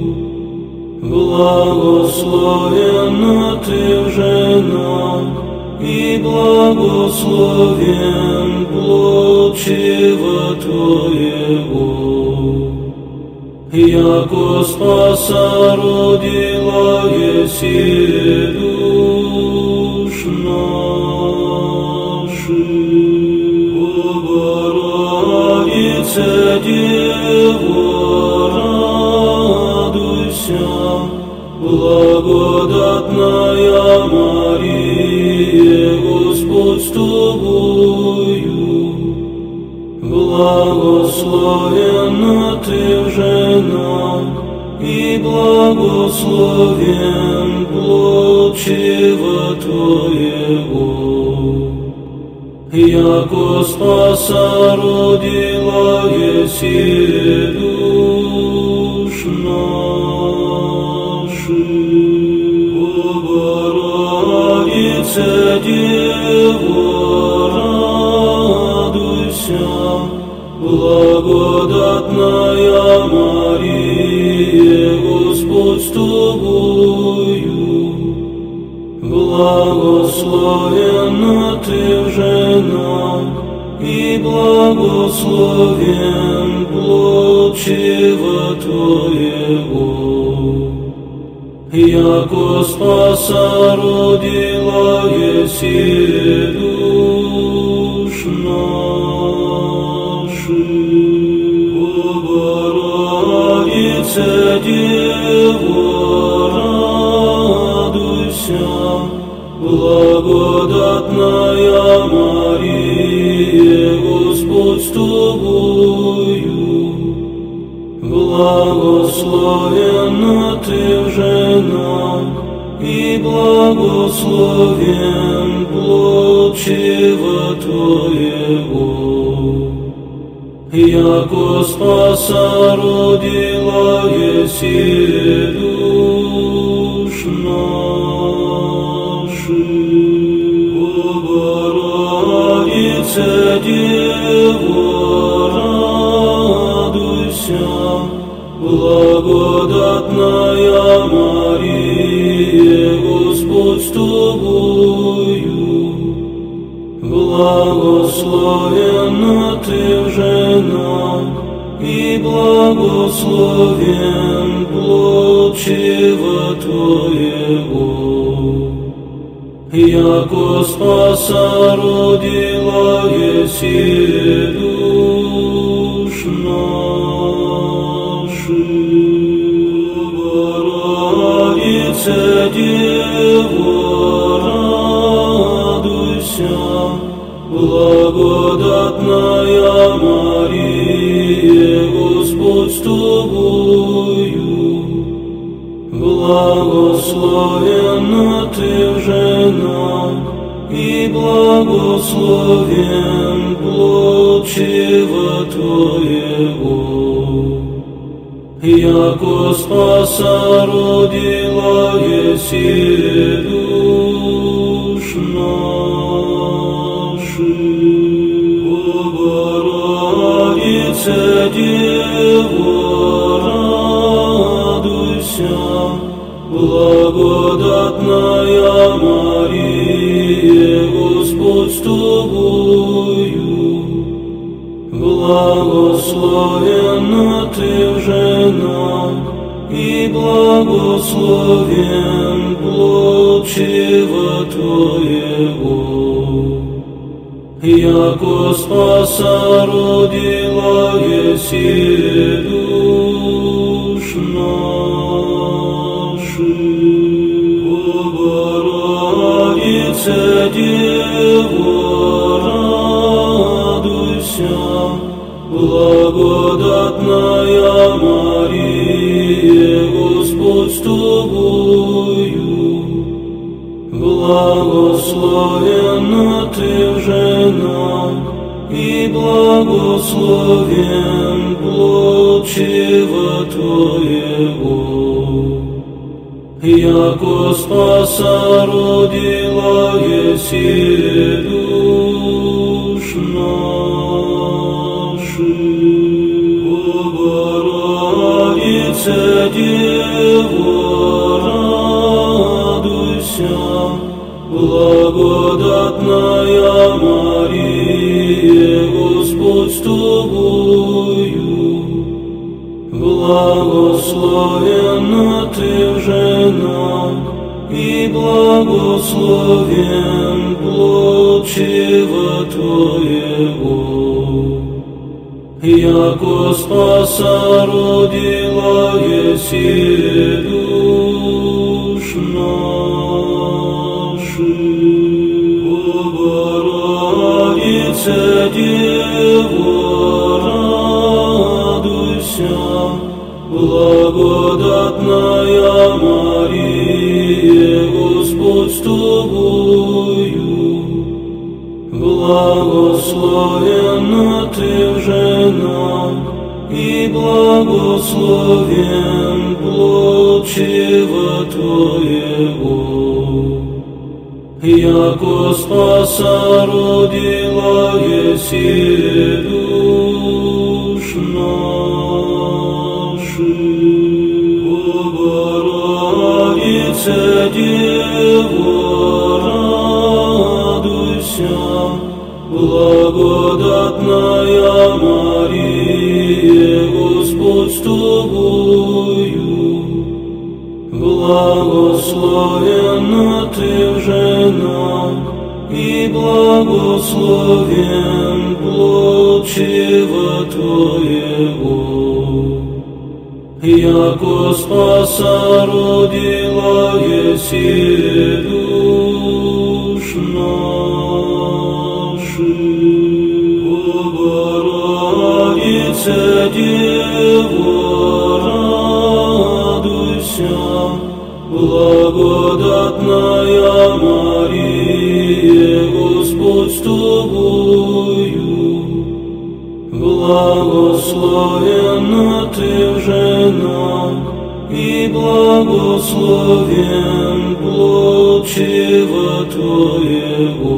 Благословенна Ты в женах, и благословен плод чрева Твоего. Яко спаса родила еси душ наших. Богородице, Дево, радуйся, благодатная Мария, Господь с Тобою. Благословенна Ты в женах, и благословен плод чрева Твоего. Яко спаса родила еси душ наших. Богородице, Дево, радуйся, Благодатная Мария, Господь с тобою, благословенна ты в женах, и благословен плод чрева твоего. Яко спаса родила еси душ наших. Богородице, Дева, радуйся, благодатная Мария, Господь с тобою, благословенна ты в женах, и благословен плод чрева твоего. Яко спаса родила еси душ наших. Богородице, Дева, радуйся, благодатная Мария, Господь с тобою, благословенна ты в женах, и благословен плод чрева твоего. Яко спаса родила еси душ наших. Богородице, Дева, радуйся, благодатная Мария, Господь с тобою, благословенна ты в женах, и благословен плод чрева твоего. Яко спаса родила еси душ наших. Богородице, Дева, радуйся, благодатная Мария, Господь с тобою, благословенна ты в женах, и благословен плод чрева твоего. Яко спаса родила еси душ наших. Богородице, Дева, радуйся, благодатная Мария, Господь с тобою, благословенна ты в женах, и благословен плод чрева твоего. Яко спаса родила еси душ наших. Богородице, Дева, радуйся, благодатная Мария, Господь с тобою, благословенна ты в женах, и благословен плод чрева твоего. Яко спаса родила еси душ наших. Богородице, Дева, радуйся, благодатная Мария, Господь с тобою, благословенна ты в женах, и благословен плод чрева твоего. Яко спаса родила еси душ Богородице, Дева, радуйся, благодатная Мария, Господь с тобою. Благословенна ты в женах, и благословен плод чрева твоего. Яко спаса родила еси душ наших. Богородице, Дева, радуйся, благодатная Мария, Господь с тобою. Благословенна ты в женах, и благословен плод чрева твоего.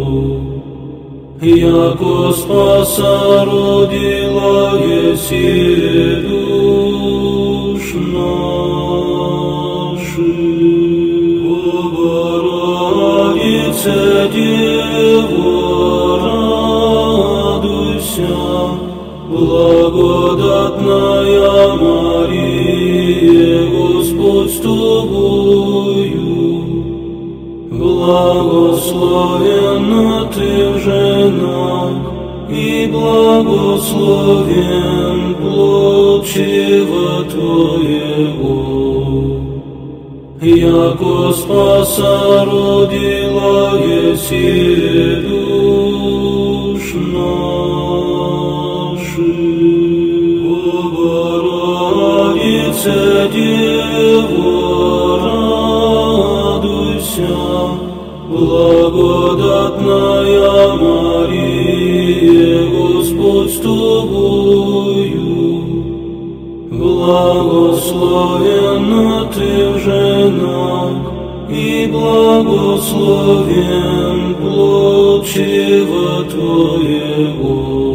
Яко спаса родила еси душ наших. Богородице, Дева, радуйся, благодатная Мария, Господь с тобою. Благословенна ты в женах, и благословен плод чрева твоего. Яко спаса родила еси душ наших. Богородице, Дева, радуйся, благодатная Мария, Господь с тобою. Благословенна ты в женах, и благословен плод чрева твоего.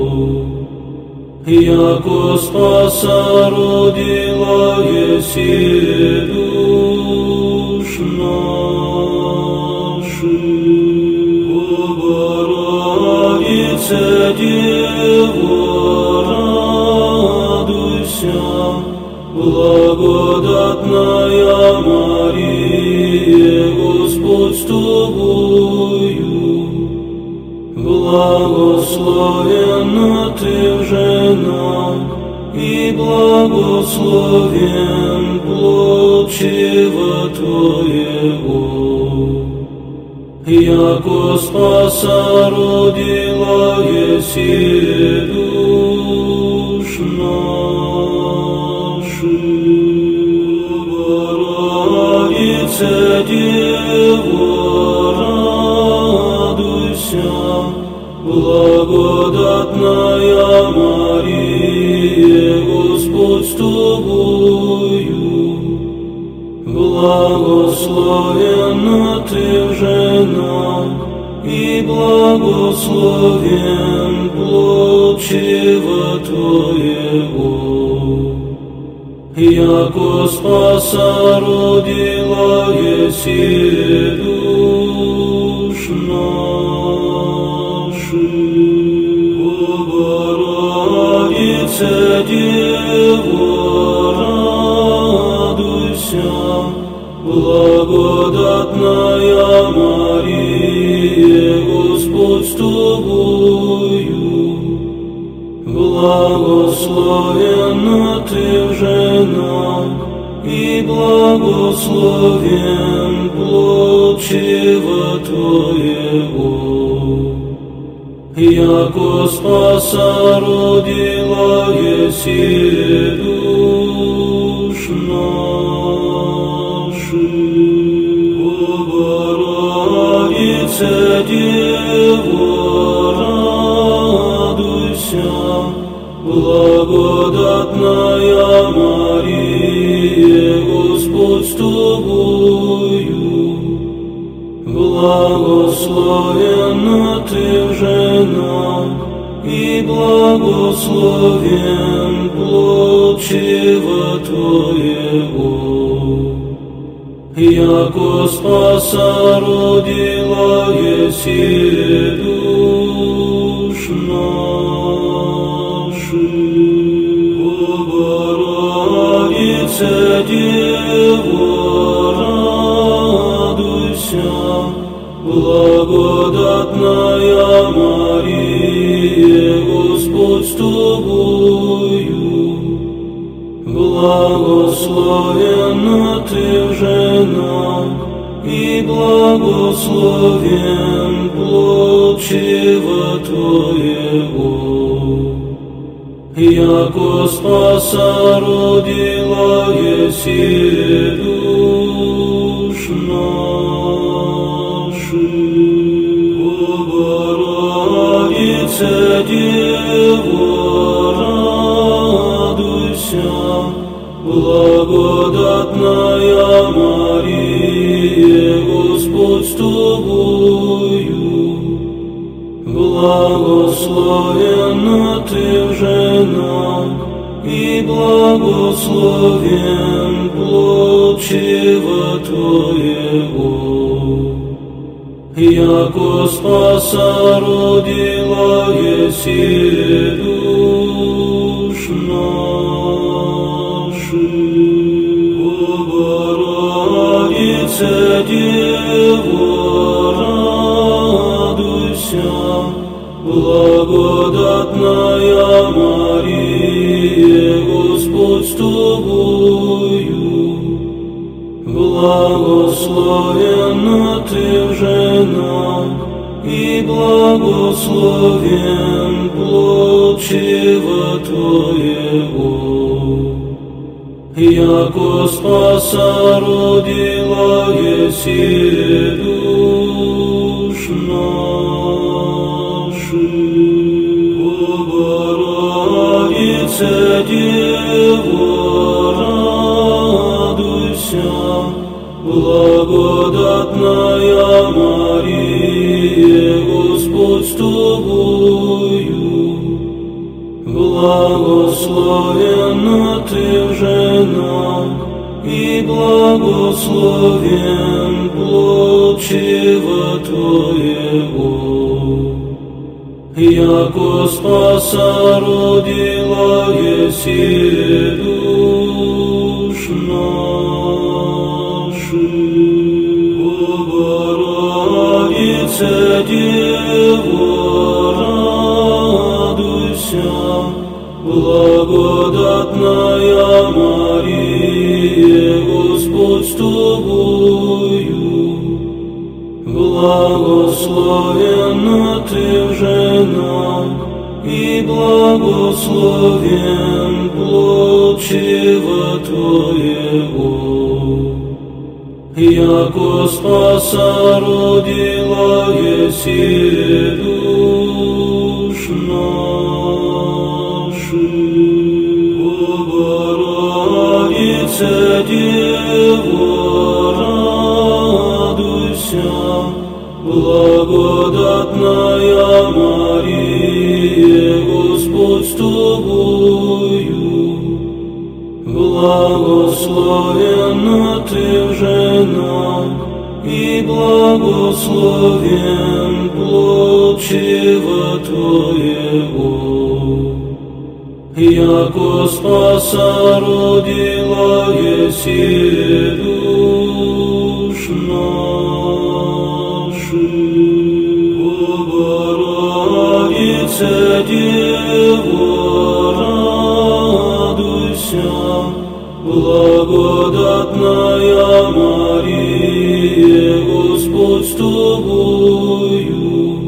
Яко спаса родила еси душ наших. Богородице, Дева, радуйся, благодатная Мария, Господь с тобою. Благословенна ты в женах, и благословен плод чрева твоего. Яко спаса родила еси душ наших. Богородице, Дева, радуйся, благодатная Мария, Господь с тобою. Благословенна ты в женах, и благословен плод чрева твоего. Яко спаса родила еси душ наших. Богородице, Дева, радуйся, благодатная Мария, Господь с тобою. Благословенна ты в женах, и благословен плод чрева твоего. Яко спаса родила еси душ наших. Богородице, Дева, радуйся, благодатная Мария, Господь с тобою. Благословенна ты в женах, и благословен плод чрева твоего. яко спаса родила еси душ наших. О Богородице, Дево, радуйся, благодатная Мария, Господь с тобою. Благословенна ты в женах, и благословен плод чрева твоего. Яко спаса родила еси душ наших. О Богородице, Дево, радуйся, благодатная Мария, Господь с тобою. Благословенна ты в женах, и благословен плод чрева твоего. Яко спаса родила еси душ наших. О Богородице, Дево, радуйся, благодатная Мария, Господь с тобою. Благословенна ты в женах, и благословен плод чрева твоего. Яко спаса родила еси душ наших. О Богородице, Дево, радуйся, благодатная Мария, Господь с тобою. Благословенна ты в женах, и благословен плод чрева твоего. Яко спаса родила еси душ наших. О Богородице, Дево, радуйся, благодатная Мария, Господь с тобою. Благословенна ты в женах, и благословен плод чрева твоего. Яко спаса родила еси душ наших. О Богородице, Дево, радуйся, благодатная Мария, Господь с тобою. Благословенна ты в женах, и благословен плод чрева твоего. Яко спаса родила еси душ наших. О Богородице, Дево, радуйся, благодатная Мария, Господь с тобою.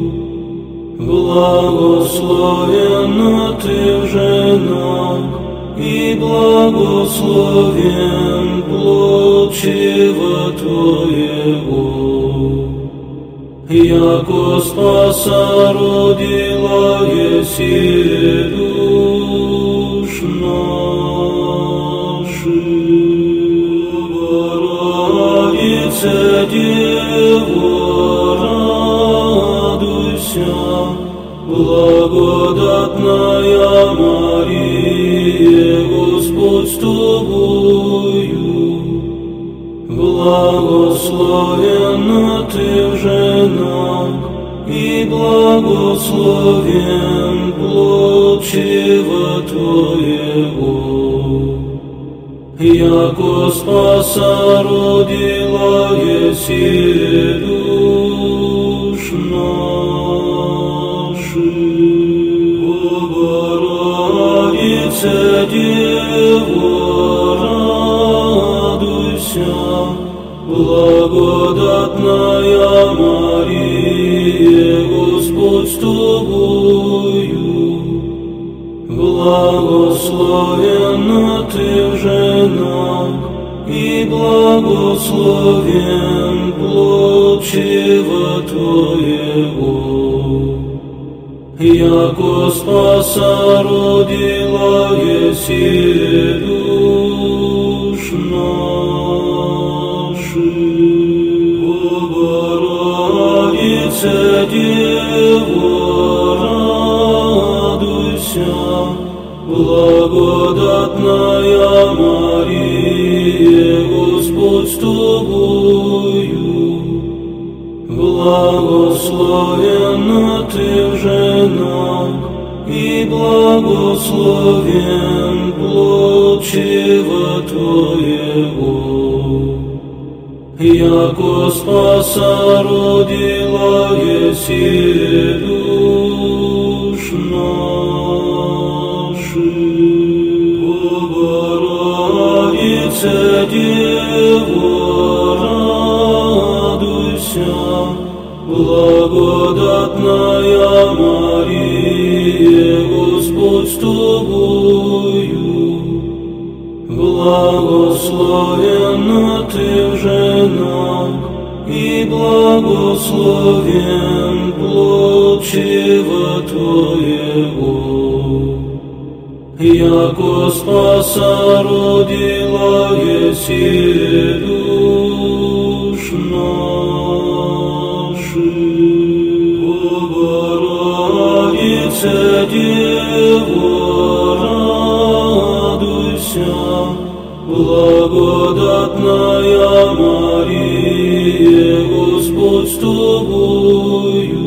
Благословенна ты в женах, и благословен плод чрева твоего. Яко спаса родила еси душ наших. О Богородице, Дево, радуйся, благодатная Мария, Господь с тобою. Благословенна Ты в женах, и благословен плод чрева Твоего. Яко спаса родила еси душ наших. Богородице, Дева, радуйся, благодатная Мария, Господь с Тобою. Благословенна Ты в женах, и благословен плод чрева Твоего. Яко спаса родила еси душ наших. Богородице, Дева, радуйся, благодатная Мария, Господь с Тобою. Благословенна Ты в женах, и благословен плод чрева Твоего. Яко спаса родила еси душ наших. Богородице, Дева, радуйся, благодатная Мария, Господь с Тобою. Благословенна Ты в женах, и благословен плод чрева Твоего. Яко спаса родила еси душ наших. Богородице, Дева, радуйся, благодатная Мария, Господь с Тобою.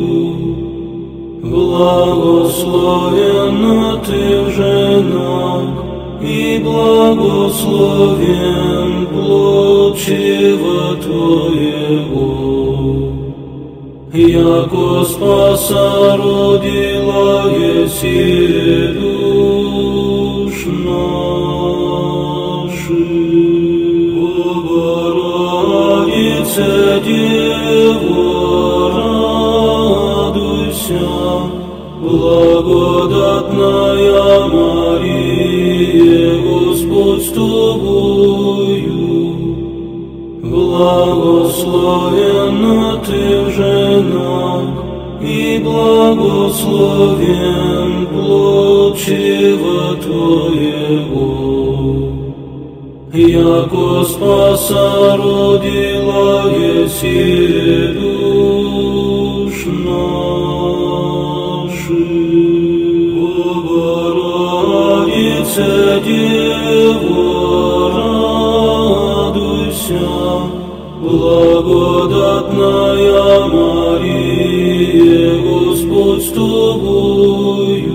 Благословенна Ты в женах, и благословен плод чрева Твоего. Яко спаса родила еси душ наших. Богородице, Дева, радуйся, благодатная Мария, Господь с Тобою. Благословенна Ты в женах, и благословен плод чрева Твоего. Яко спаса родила еси душ наших. Богородице, Дева, радуйся, благодатная Мария, Господь с Тобою.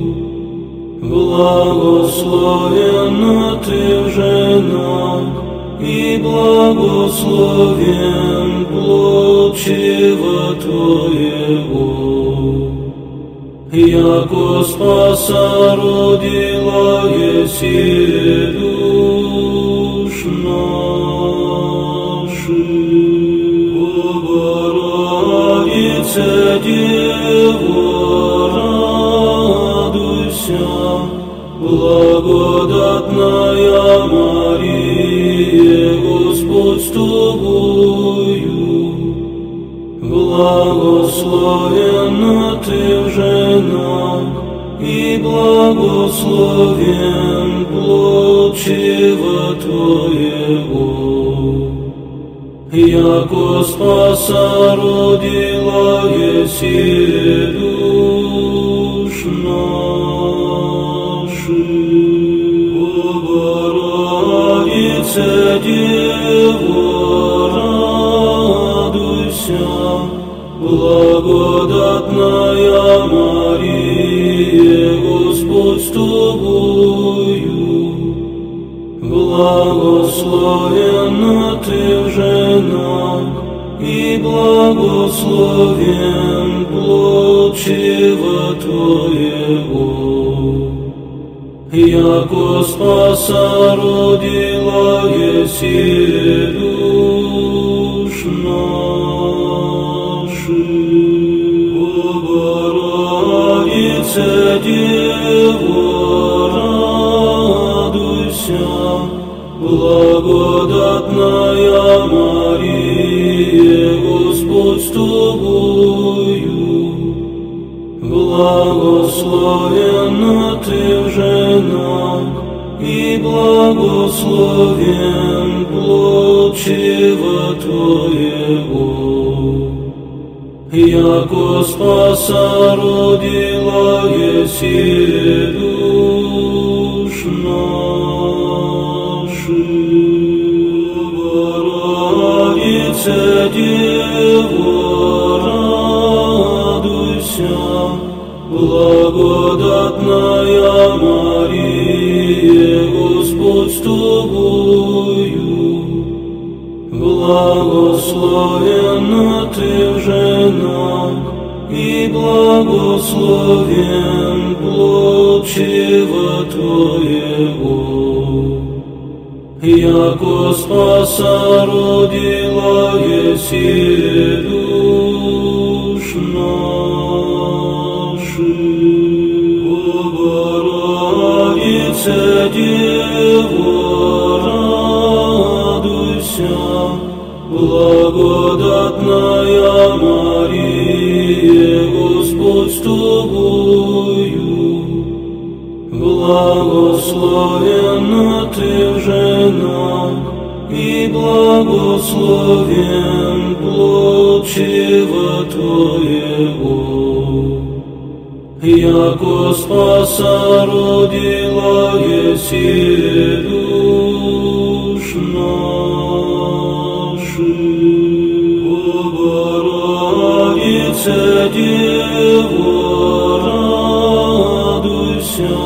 Благословенна Ты в женах, и благословен плод чрева Твоего. Яко спаса родила еси душ наших. Богородице, Дева, радуйся, благодатная Мария, Господь с Тобою. Благословенна Ты в женах, и благословен плод чрева Твоего. Яко спаса родила еси душ наших. Богородице, Дева, радуйся, благодатная Мария, Господь с тобою, благословенна ты в женах, и благословен плод чрева твоего. Яко спаса родила еси душ наших. Богородице, Дева, радуйся, благодатная Мария, Господь с тобою, благословенна ты в женах, и благословен плод чрева твоего. Яко спаса родила еси душ наших. Богородице, Дева, радуйся, благодатная Мария, Господь с тобою, благословенна ты в женах, и благословен плод чрева твоего. Яко спаса родила еси душ наших. Богородице, Дева, радуйся, благодатная Мария, Господь с тобою, благословенна ты в женах, и благословен плод чрева твоего. Яко спаса родила еси душ наших. Богородице, Дева, радуйся,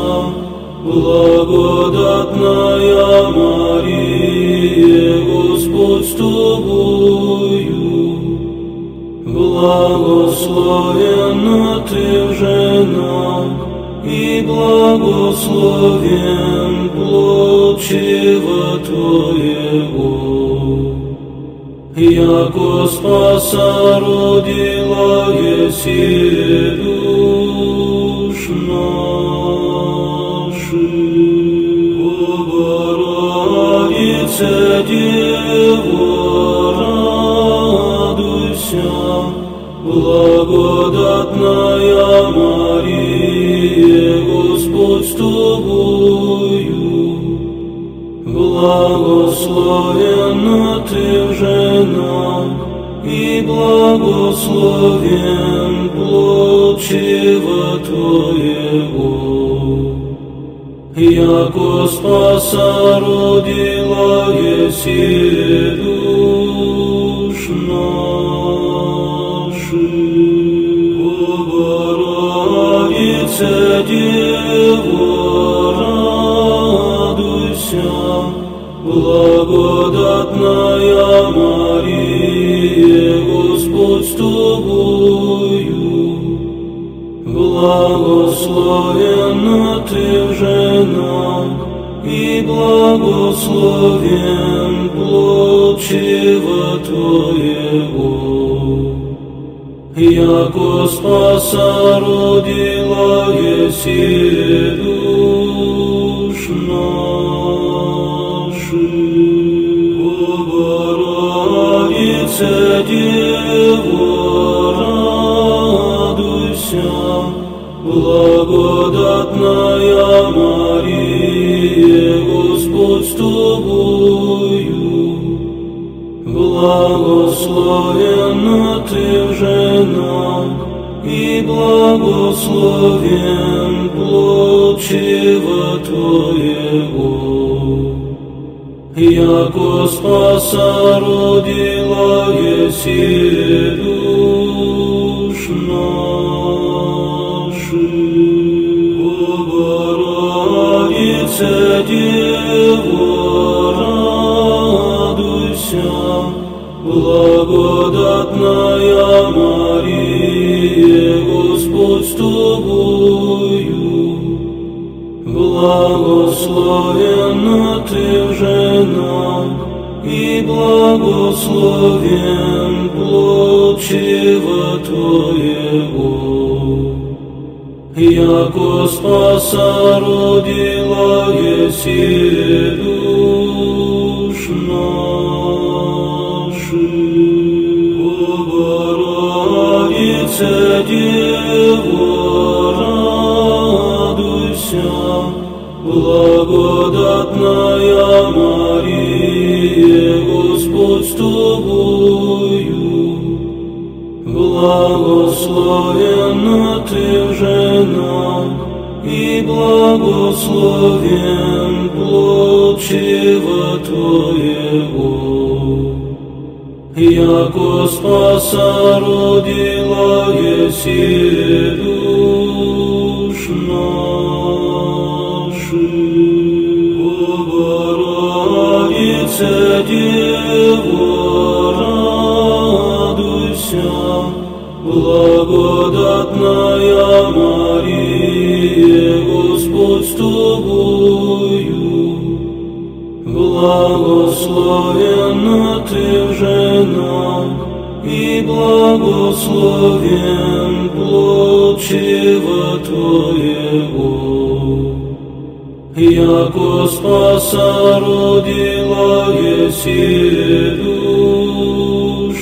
благодатная Мария, Господь с тобою, благословенна ты в женах, и благословен плод чрева твоего. Яко спаса родила еси душ наших. Богородице, Дева, радуйся, благодатная Мария, Господь с тобою, благословенна ты в женах, и благословен плод чрева твоего. Яко спаса родила еси душ наших. Богородице, Дева, радуйся, благодатная Мария, Господь с тобою, благословенна ты в женах, и благословен плод чрева твоего. Яко спаса родила еси душ наших. Богородице, Дева, радуйся, благодатная Мария, Господь с тобою, благословенна ты в женах, и благословен плод чрева твоего. яко спаса родила еси душ наших. О Богородице, Дево, радуйся, благодатная Мария, Господь с тобою. Благословенна ты в женах, и благословен плод чрева твоего. Яко спаса родила еси душ наших. О Богородице, Дево, радуйся, благодатная Мария, Господь с тобою. Благословенна ты в женах, и благословен плод чрева твоего. Яко спаса родила еси душ наших. О Богородице, Дево, радуйся, благодатная Мария, Господь с тобою. Благословенна ты в женах, и благословен плод чрева твоего. Яко спаса родила еси душ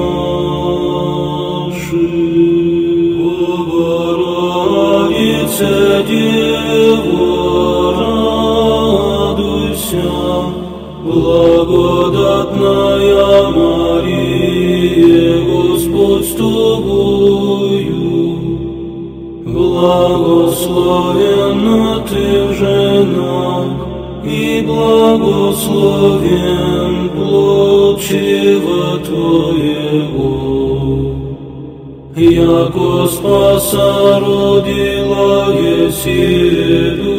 наших. О Богородице, Дево, радуйся, благодатная Мария, Господь с тобою. Благословенна ты в женах, и благословен плод чрева твоего. Яко спаса родила еси